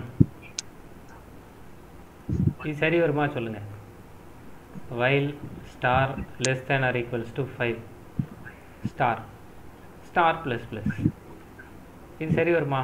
இது சரி வருமா சொல்லுங்க? while star less than or equals to 5 star plus plus, இது சரி வருமா?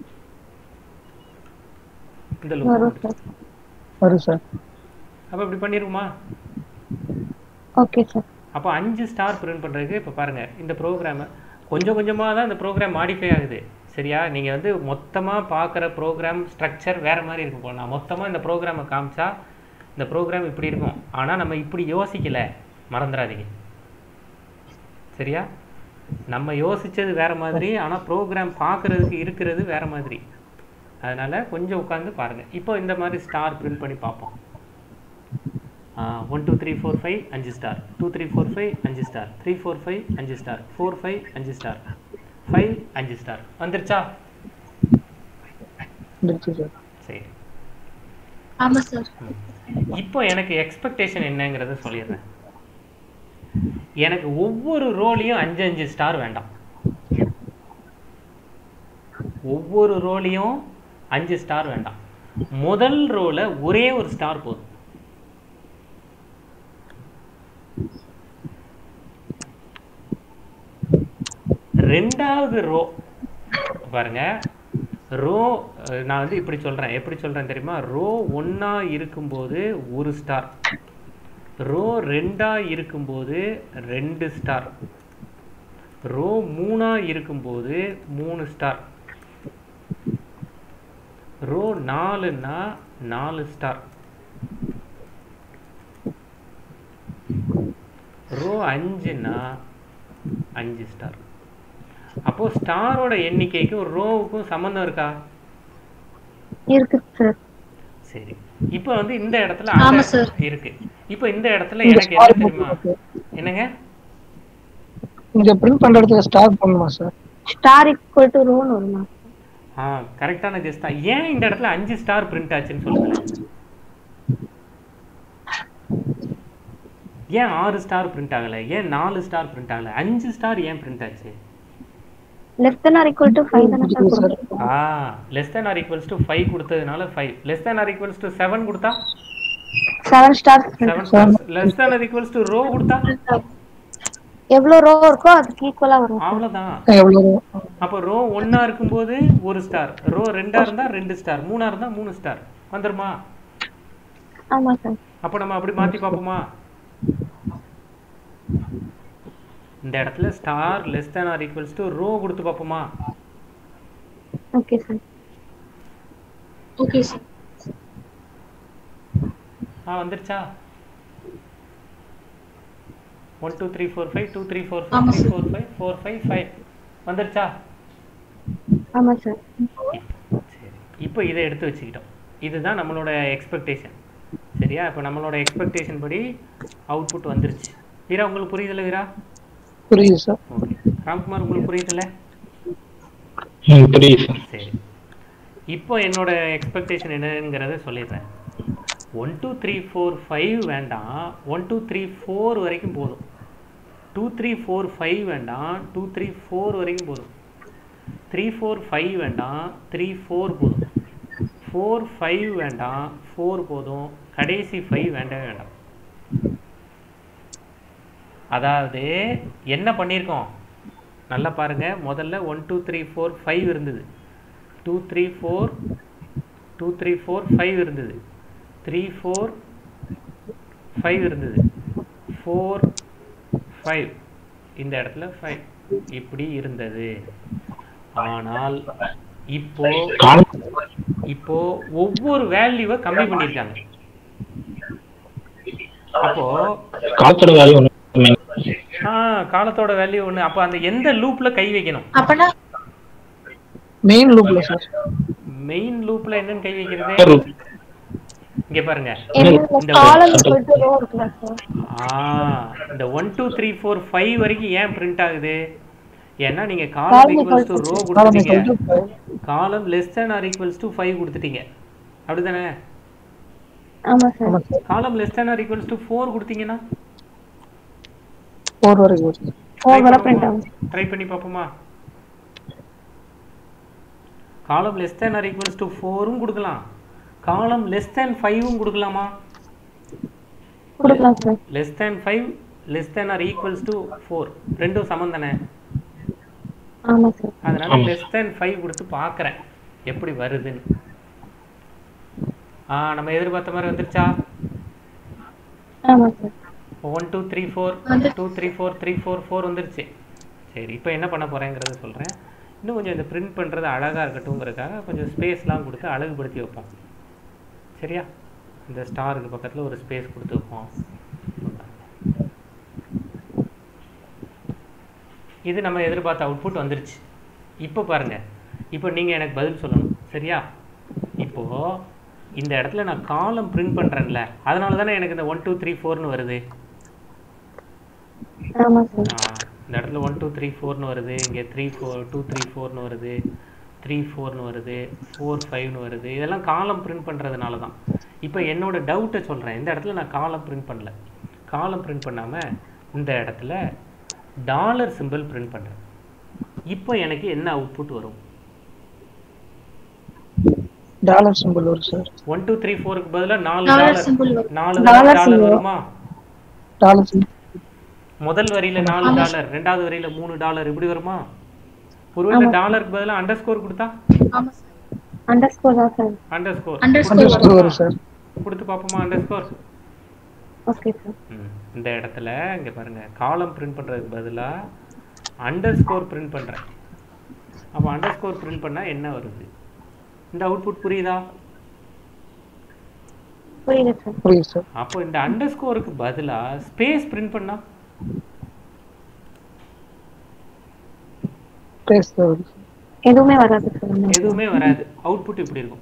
இந்த லூப் வரும் சார். அப்போ இப்படி பண்ணிடுவோமா? Okay sir. அப்போ 5 ஸ்டார் பிரிண்ட் பண்ணுறதுக்கு இப்போ பாருங்கள், இந்த ப்ரோக்ராமை கொஞ்சம் கொஞ்சமாக தான் இந்த ப்ரோக்ராம் மாடிஃபை ஆகுது, சரியா? நீங்கள் வந்து மொத்தமாக பார்க்குற ப்ரோக்ராம் ஸ்ட்ரக்சர் வேறு மாதிரி இருக்கும். போல் நான் மொத்தமாக இந்த ப்ரோக்ராமை காமிச்சா இந்த ப்ரோக்ராம் இப்படி இருக்கும், ஆனால் நம்ம இப்படி யோசிக்கலை, மறந்துடாதீங்க, சரியா? நம்ம யோசித்தது வேறு மாதிரி, ஆனால் ப்ரோக்ராம் பார்க்குறதுக்கு இருக்கிறது வேறு மாதிரி. அதனால் கொஞ்சம் உட்காந்து பாருங்கள். இப்போ இந்த மாதிரி ஸ்டார் பிரிண்ட் பண்ணி பார்ப்போம். 1 2 3 4 5 5 star, 2 3 4 5 5 star, 3 4 5 5 star, 4 5 5 star, 5 5 star வந்துருச்சா? சரி, ஆமா சார். இப்போ எனக்கு எக்ஸ்பெக்டேஷன் என்னங்கிறத சொல்லிடுறேன். எனக்கு ஒவ்வொரு ரோலையும் 5 ஸ்டார் வேண்டாம், ஒவ்வொரு ரோலையும் 5 ஸ்டார் வேண்டாம். முதல் ரோல ஒரே ஒரு ஸ்டார் போதும். ரெண்டாவது ரோ பாருங்க, ரோ நான் வந்து இப்படி சொல்றேன், எப்படி சொல்றேன் தெரியுமா? ரோ 1 இருக்கும்போது 1 ஸ்டார், ரோ 2 இருக்கும்போது 2 ஸ்டார், ரோ 3 இருக்கும்போது 3 ஸ்டார், ரோ 4னா 4 ஸ்டார், ரோ 5னா 5 ஸ்டார். அப்போ ஸ்டாரோட எண்ணிக்கைக்கும் ரோவுக்கும் சம்பந்தம் இருக்கா? இருக்கு சார். சரி, இப்போ வந்து இந்த இடத்துல இருக்கு. இப்போ இந்த இடத்துல எனக்கு என்ன தெரியுமா? என்னங்க இங்க பிரிண்ட் பண்றதுக்கு ஸ்டார் பண்ணனுமா sir? Star equal to row வருமா? கரெக்டான கெஸ் தான். ஏன் இந்த இடத்துல 5 ஸ்டார் பிரிண்ட் ஆச்சுன்னு சொல்லுங்க. ஏன் 6 ஸ்டார் பிரிண்ட் ஆகலை, ஏன் 4 ஸ்டார் பிரிண்ட் ஆகலை, 5 ஸ்டார் ஏன் பிரிண்ட் ஆச்சு? less than or equal to 5 தானே சார் கொடுத்திருக்கோம். less than or equals to 5 கொடுத்ததுனால 5, less than or equals to 7 கொடுத்தா 7 stars 7 stars, less than or equals to row கொடுத்தா எவ்வளவு ரோ இருக்கோ அதுக்கு ஈக்குவலா வரும். அவ்வளவுதான். எவ்வளவு அப்போ ரோ 1 இருக்கும்போது 1 ஸ்டார், ரோ 2 இருந்தா 2 ஸ்டார், 3 இருந்தா 3 ஸ்டார் வந்துருமா? ஆமா சார். அப்போ நம்ம அப்படி மாத்தி பார்ப்போமா? இந்த இடத்துல star less than or equals to row கொடுத்து பார்ப்போமா? Okay sir. Okay sir. வந்துருச்சா? 1 2 3 4 5 2 3 4 5 3 4 5 4 5 5 வந்துருச்சா? ஆமா சார். சரி, இப்போ இதை எடுத்து வச்சுக்கிட்டோம். இதுதான் நம்மளோட எக்ஸ்பெக்டேஷன். சரியா? இப்போ நம்மளோட எக்ஸ்பெக்டேஷன் படி அவுட்புட் வந்துருச்சு. வீரா உங்களுக்கு புரியுதுல்ல வீரா? புரியுது சார். ஓகே. ராம்குமார் உங்களுக்கு புரியுதுல்ல? புரியுது சார். சரி, இப்போ என்னோட எக்ஸ்பெக்டேஷன் என்னங்கிறத சொல்லிடுறேன். 1 2 3 4 5 வேண்டாம், 1 2 3 4 வரைக்கும் போதும். 2 3 4 5 வேண்டாம், 2 3 4 வரைக்கும் போதும். 3 4 5 வேண்டாம், 3 4 போதும். 4 5 வேண்டாம், 4 போதும். கடைசி 5 வேண்டவே வேண்டாம். அதாவது என்ன பண்ணியிருக்கோம் நல்லா பாருங்க. முதல்ல 1 2 3 4 5 இருந்தது, 2 3 4 2 3 4 5 இருந்தது, 3 4 5 இருந்தது, 4 5 இந்த இடத்துல 5 இப்படி இருந்தது. ஆனால் இப்போ ஒவ்வொரு வேல்யூவை கம்மி பண்ணியிருக்காங்க. அப்போ காலத்தோட வேல்யூ ஒன்று, காலத்தோட வேல்யூ ஒன்று. அப்போ அந்த எந்த லூப்ல கை வைக்கணும்? அப்பனா மெயின் லூப்ல சார். மெயின் லூப்ல என்னன்னு கை வைக்கிறது? இங்க பாருங்க, இந்த காலம் equal to row இருக்குல்ல சார். இந்த 1 2 3 4 5 வரைக்கும் ஏன் பிரிண்ட் ஆகுது? ஏன்னா நீங்க காலம் ஈக்குவல்ஸ் டு ரோ கொடுத்துட்டீங்க, காலம் less than or equals to 5 கொடுத்துட்டீங்க, அப்படிதானே? ஆமா சார். காலம் less than or equals to 4 கொடுத்தீங்கன்னா 4 வரைக்கும் வருது. 4 வரை பிரிண்ட் ஆகும். ட்ரை பண்ணி பாப்போமா? காலம் less than or equals to 4ம் கொடுக்கலாம், காலம் less than 5ம் கொடுக்கலாமா? கொடுக்கலாம் sir. less than 5 less than or equals to 4 ரெண்டும் சமம் தானே? ஆமா சார். அதனால less than 5 கொடுத்து பார்க்குறேன் எப்படி வருதுன்னு. நம்ம எதிர்பார்த்த மாதிரி வந்துருச்சா? ஆமா சார். 1 2 3 4 2 3 4 3 4 4 வந்துருச்சு. சரி, இப்போ என்ன பண்ண போகிறேங்கிறத சொல்கிறேன். இன்னும் கொஞ்சம் இந்த பிரிண்ட் பண்ணுறது அழகாக இருக்கட்டும்ங்கிறதுக்காக கொஞ்சம் ஸ்பேஸ்லாம் கொடுத்து அழகுபடுத்தி வைப்போம். சரியா? இந்த ஸ்டாருக்கு பக்கத்தில் ஒரு ஸ்பேஸ் கொடுத்து வைப்போம். இது நம்ம எதிர்பார்த்த அவுட்புட் வந்துருச்சு. இப்போ பாருங்கள், இப்போ நீங்கள் எனக்கு பதில் சொல்லணும். சரியா? இப்போது இந்த இடத்துல நான் காலம் பிரிண்ட் பண்ணுறேன்ல, அதனால தானே எனக்கு இந்த 1 2 3 4ன்னு வருது. ஆமா சார். இந்த இடத்துல 1 2 3 4ன்னு வருது, இங்கே 3 4 2 3 4ன்னு வருது, 3 4ன்னு வருது, 4 5ன்னு வருது. இதெல்லாம் காலம் பிரிண்ட் பண்ணுறதுனால தான். இப்போ என்னோட டவுட்டை சொல்கிறேன். இந்த இடத்துல நான் காலம் பிரிண்ட் பண்ணல, காலம் பிரிண்ட் பண்ணாமல் இந்த இடத்துல டாலர் சிம்பிள் பிரிண்ட் பண்ணுறேன். இப்போ எனக்கு என்ன அவுட்புட் வரும்? டாலர் சிம்பிள் வரும் சார். 1 2 3 4க்கு பதிலாக 4 டாலர் வருமா? டாலர் சிம்பிள் முதல் வரியில 4 டாலர், ரெண்டாவது வரியில 3 டாலர், இப்படி வருமா? ஒருவேளை டாலருக்கு பதிலாக அண்டர்ஸ்கோர் கொடுத்தா? ஆமா சார். அண்டர்ஸ்கோர் தான் சார். அண்டர்ஸ்கோர் வரும் சார். கொடுத்து பார்ப்போமா அண்டர்ஸ்கோர்? Okay sir. இந்த இடத்துல இங்க பாருங்க, காலம் பிரிண்ட் பண்றதுக்கு பதிலா அண்டர்ஸ்கோர் பிரிண்ட் பண்றேன். அப்போ அண்டர்ஸ்கோர் பிரிண்ட் பண்ணா என்ன வருது? இந்த அவுட்புட் புரியுதா? புரியுது சார். புரியுது சார். அப்போ இந்த அண்டர்ஸ்கோருக்கு பதிலா ஸ்பேஸ் பிரிண்ட் பண்ணா ஸ்பேஸ் வரும். எதுவுமே வராது சார். எதுவுமே வராது. அவுட்புட் இப்படி இருக்கும்.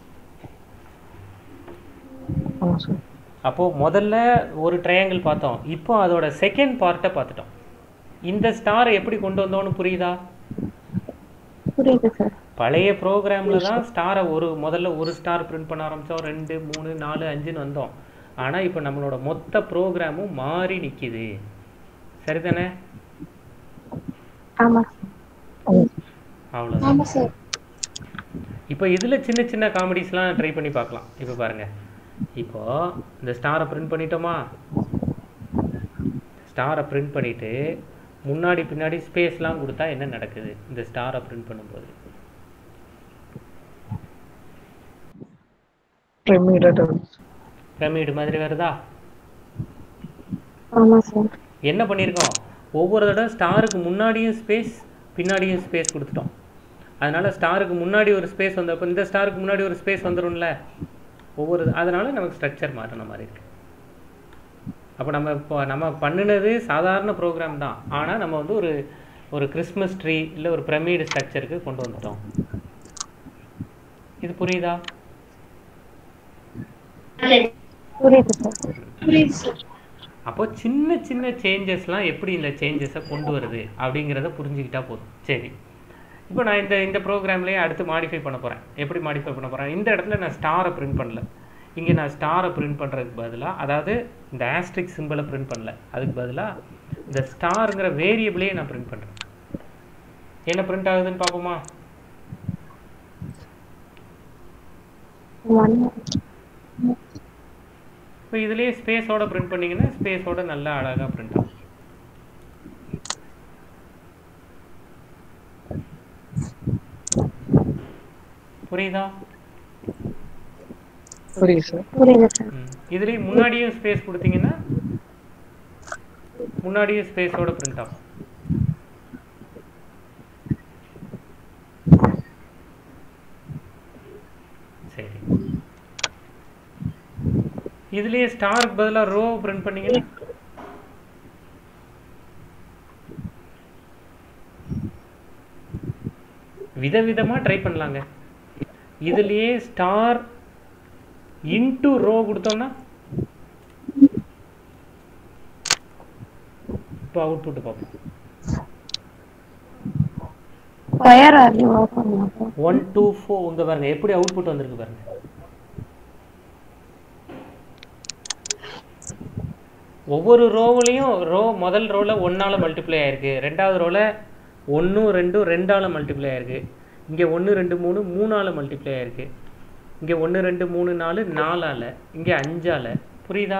ஆமா சார். அப்போ முதல்ல ஒரு ட்ரையாங்கிள் பார்த்தோம், இப்போ அதோட செகண்ட் பார்ட்டை பார்த்துட்டோம். இந்த ஸ்டாரை எப்படி கொண்டு வந்தோம்னு புரியுதா? புரியுது சார். பழைய ப்ரோக்ராமில் தான் ஸ்டாரை முதல்ல ஒரு ஸ்டார் பிரிண்ட் பண்ண ஆரம்பித்தோம், 2 3 4 5ன்னு வந்தோம். ஆனால் இப்போ நம்மளோட மொத்த ப்ரோக்ராமும் மாறி நிற்கிது. சரிதானே? ஆமா அவ்வளோதான். ஆமா சார். இப்போ இதில் சின்ன சின்ன காமெடிஸ்லாம் ட்ரை பண்ணி பார்க்கலாம். இப்போ பாருங்கள், இப்போது இந்த ஸ்டாரை பிரிண்ட் பண்ணிட்டோமா? ஸ்டாரை பிரிண்ட் பண்ணிவிட்டு முன்னாடி பின்னாடி ஸ்பேஸ்லாம் கொடுத்தா என்ன நடக்குது? இந்த ஸ்டாரை பிரிண்ட் பண்ணும்போது பிரமிடு மாதிரி வருதா? ஆமா சார். என்ன பண்ணியிருக்கோம்? ஒவ்வொரு தடவை ஸ்டாருக்கு முன்னாடியும் ஸ்பேஸ் பின்னாடியும் ஸ்பேஸ் கொடுத்துட்டோம். அதனால் ஸ்டாருக்கு முன்னாடி ஒரு ஸ்பேஸ் வந்தப்போ இந்த ஸ்டாருக்கு முன்னாடி ஒரு ஸ்பேஸ் வந்துடும்ல அதனால் நமக்கு ஸ்ட்ரக்சர் மாறின மாதிரி இருக்குது. அப்போ நம்ம பண்ணினது சாதாரண ப்ரோக்ராம் தான், ஆனால் நம்ம வந்து ஒரு கிறிஸ்மஸ் ட்ரீ இல்லை ஒரு பிரமிடு ஸ்ட்ரக்சருக்கு கொண்டு வந்துட்டோம். இது புரியுதா? புரியுது சார். அப்போ சின்ன சின்ன சேஞ்சஸ்லாம் எப்படி இந்த சேஞ்சஸை கொண்டு வருது அப்படிங்கிறத புரிஞ்சுக்கிட்டா போதும். சரி, இப்போ நான் இந்த ப்ரோக்ராம்லேயே அடுத்து மாடிஃபை பண்ண போகிறேன். எப்படி மாடிஃபை பண்ண போகிறேன்? இந்த இடத்துல நான் ஸ்டாரை பிரிண்ட் பண்ணல. இங்கே நான் ஸ்டாரை பிரிண்ட் பண்ணுறதுக்கு பதிலாக, அதாவது இந்த ஆஸ்ட்ரிக் சிம்பிளை பிரிண்ட் பண்ணல, அதுக்கு பதிலாக இந்த ஸ்டாருங்கிற வேரியபிளே நான் பிரிண்ட் பண்ணுறேன். என்ன பிரிண்ட் ஆகுதுன்னு பார்ப்போமா? இப்போ இதுலேயே ஸ்பேஸோட பிரிண்ட் பண்ணிங்கன்னா ஸ்பேஸோட நல்லா அழகாக பிரிண்ட் ஆகும். புரியுதா? புரியுது சார். இதுலேயே முன்னாடியும் ஸ்பேஸ் கொடுத்தீங்கன்னா முன்னாடியும் ஸ்பேஸோட பிரிண்ட் ஆகும். சரி, இதுலயே ஸ்டாருக்கு பதிலாக ரோ பிரிண்ட் பண்ணீங்கன்னா விதவிதமாக ட்ரை பண்ணலாங்க. இதுலயே ஸ்டார் இன்டு ரோ கொடுத்தோம்னா இப்போ அவுட்புட் பார்ப்போம். 1 2 4 உங்க பாருங்க எப்படி அவுட்புட் வந்திருக்கு பாருங்க. ஒவ்வொரு ரோவிலையும் முதல் ரோல 1ஆல மல்டிப்ளை ஆயிருக்கு, ரெண்டாவது ரோல 1 2 2ஆல மல்டிப்ளை ஆயிருக்கு, இங்க 1 2 3 3ஆல மல்டிப்ளை ஆயிருக்கு, இங்க 1 2 3 4 4ஆல, இங்க 5ஆல. புரியுதா?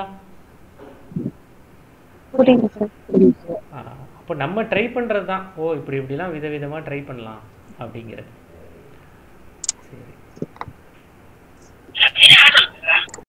புரியுது சார். அப்போ நம்ம ட்ரை பண்றது தான், இப்படிலாம் விதவிதமா ட்ரை பண்ணலாம் அப்படிங்கிறது.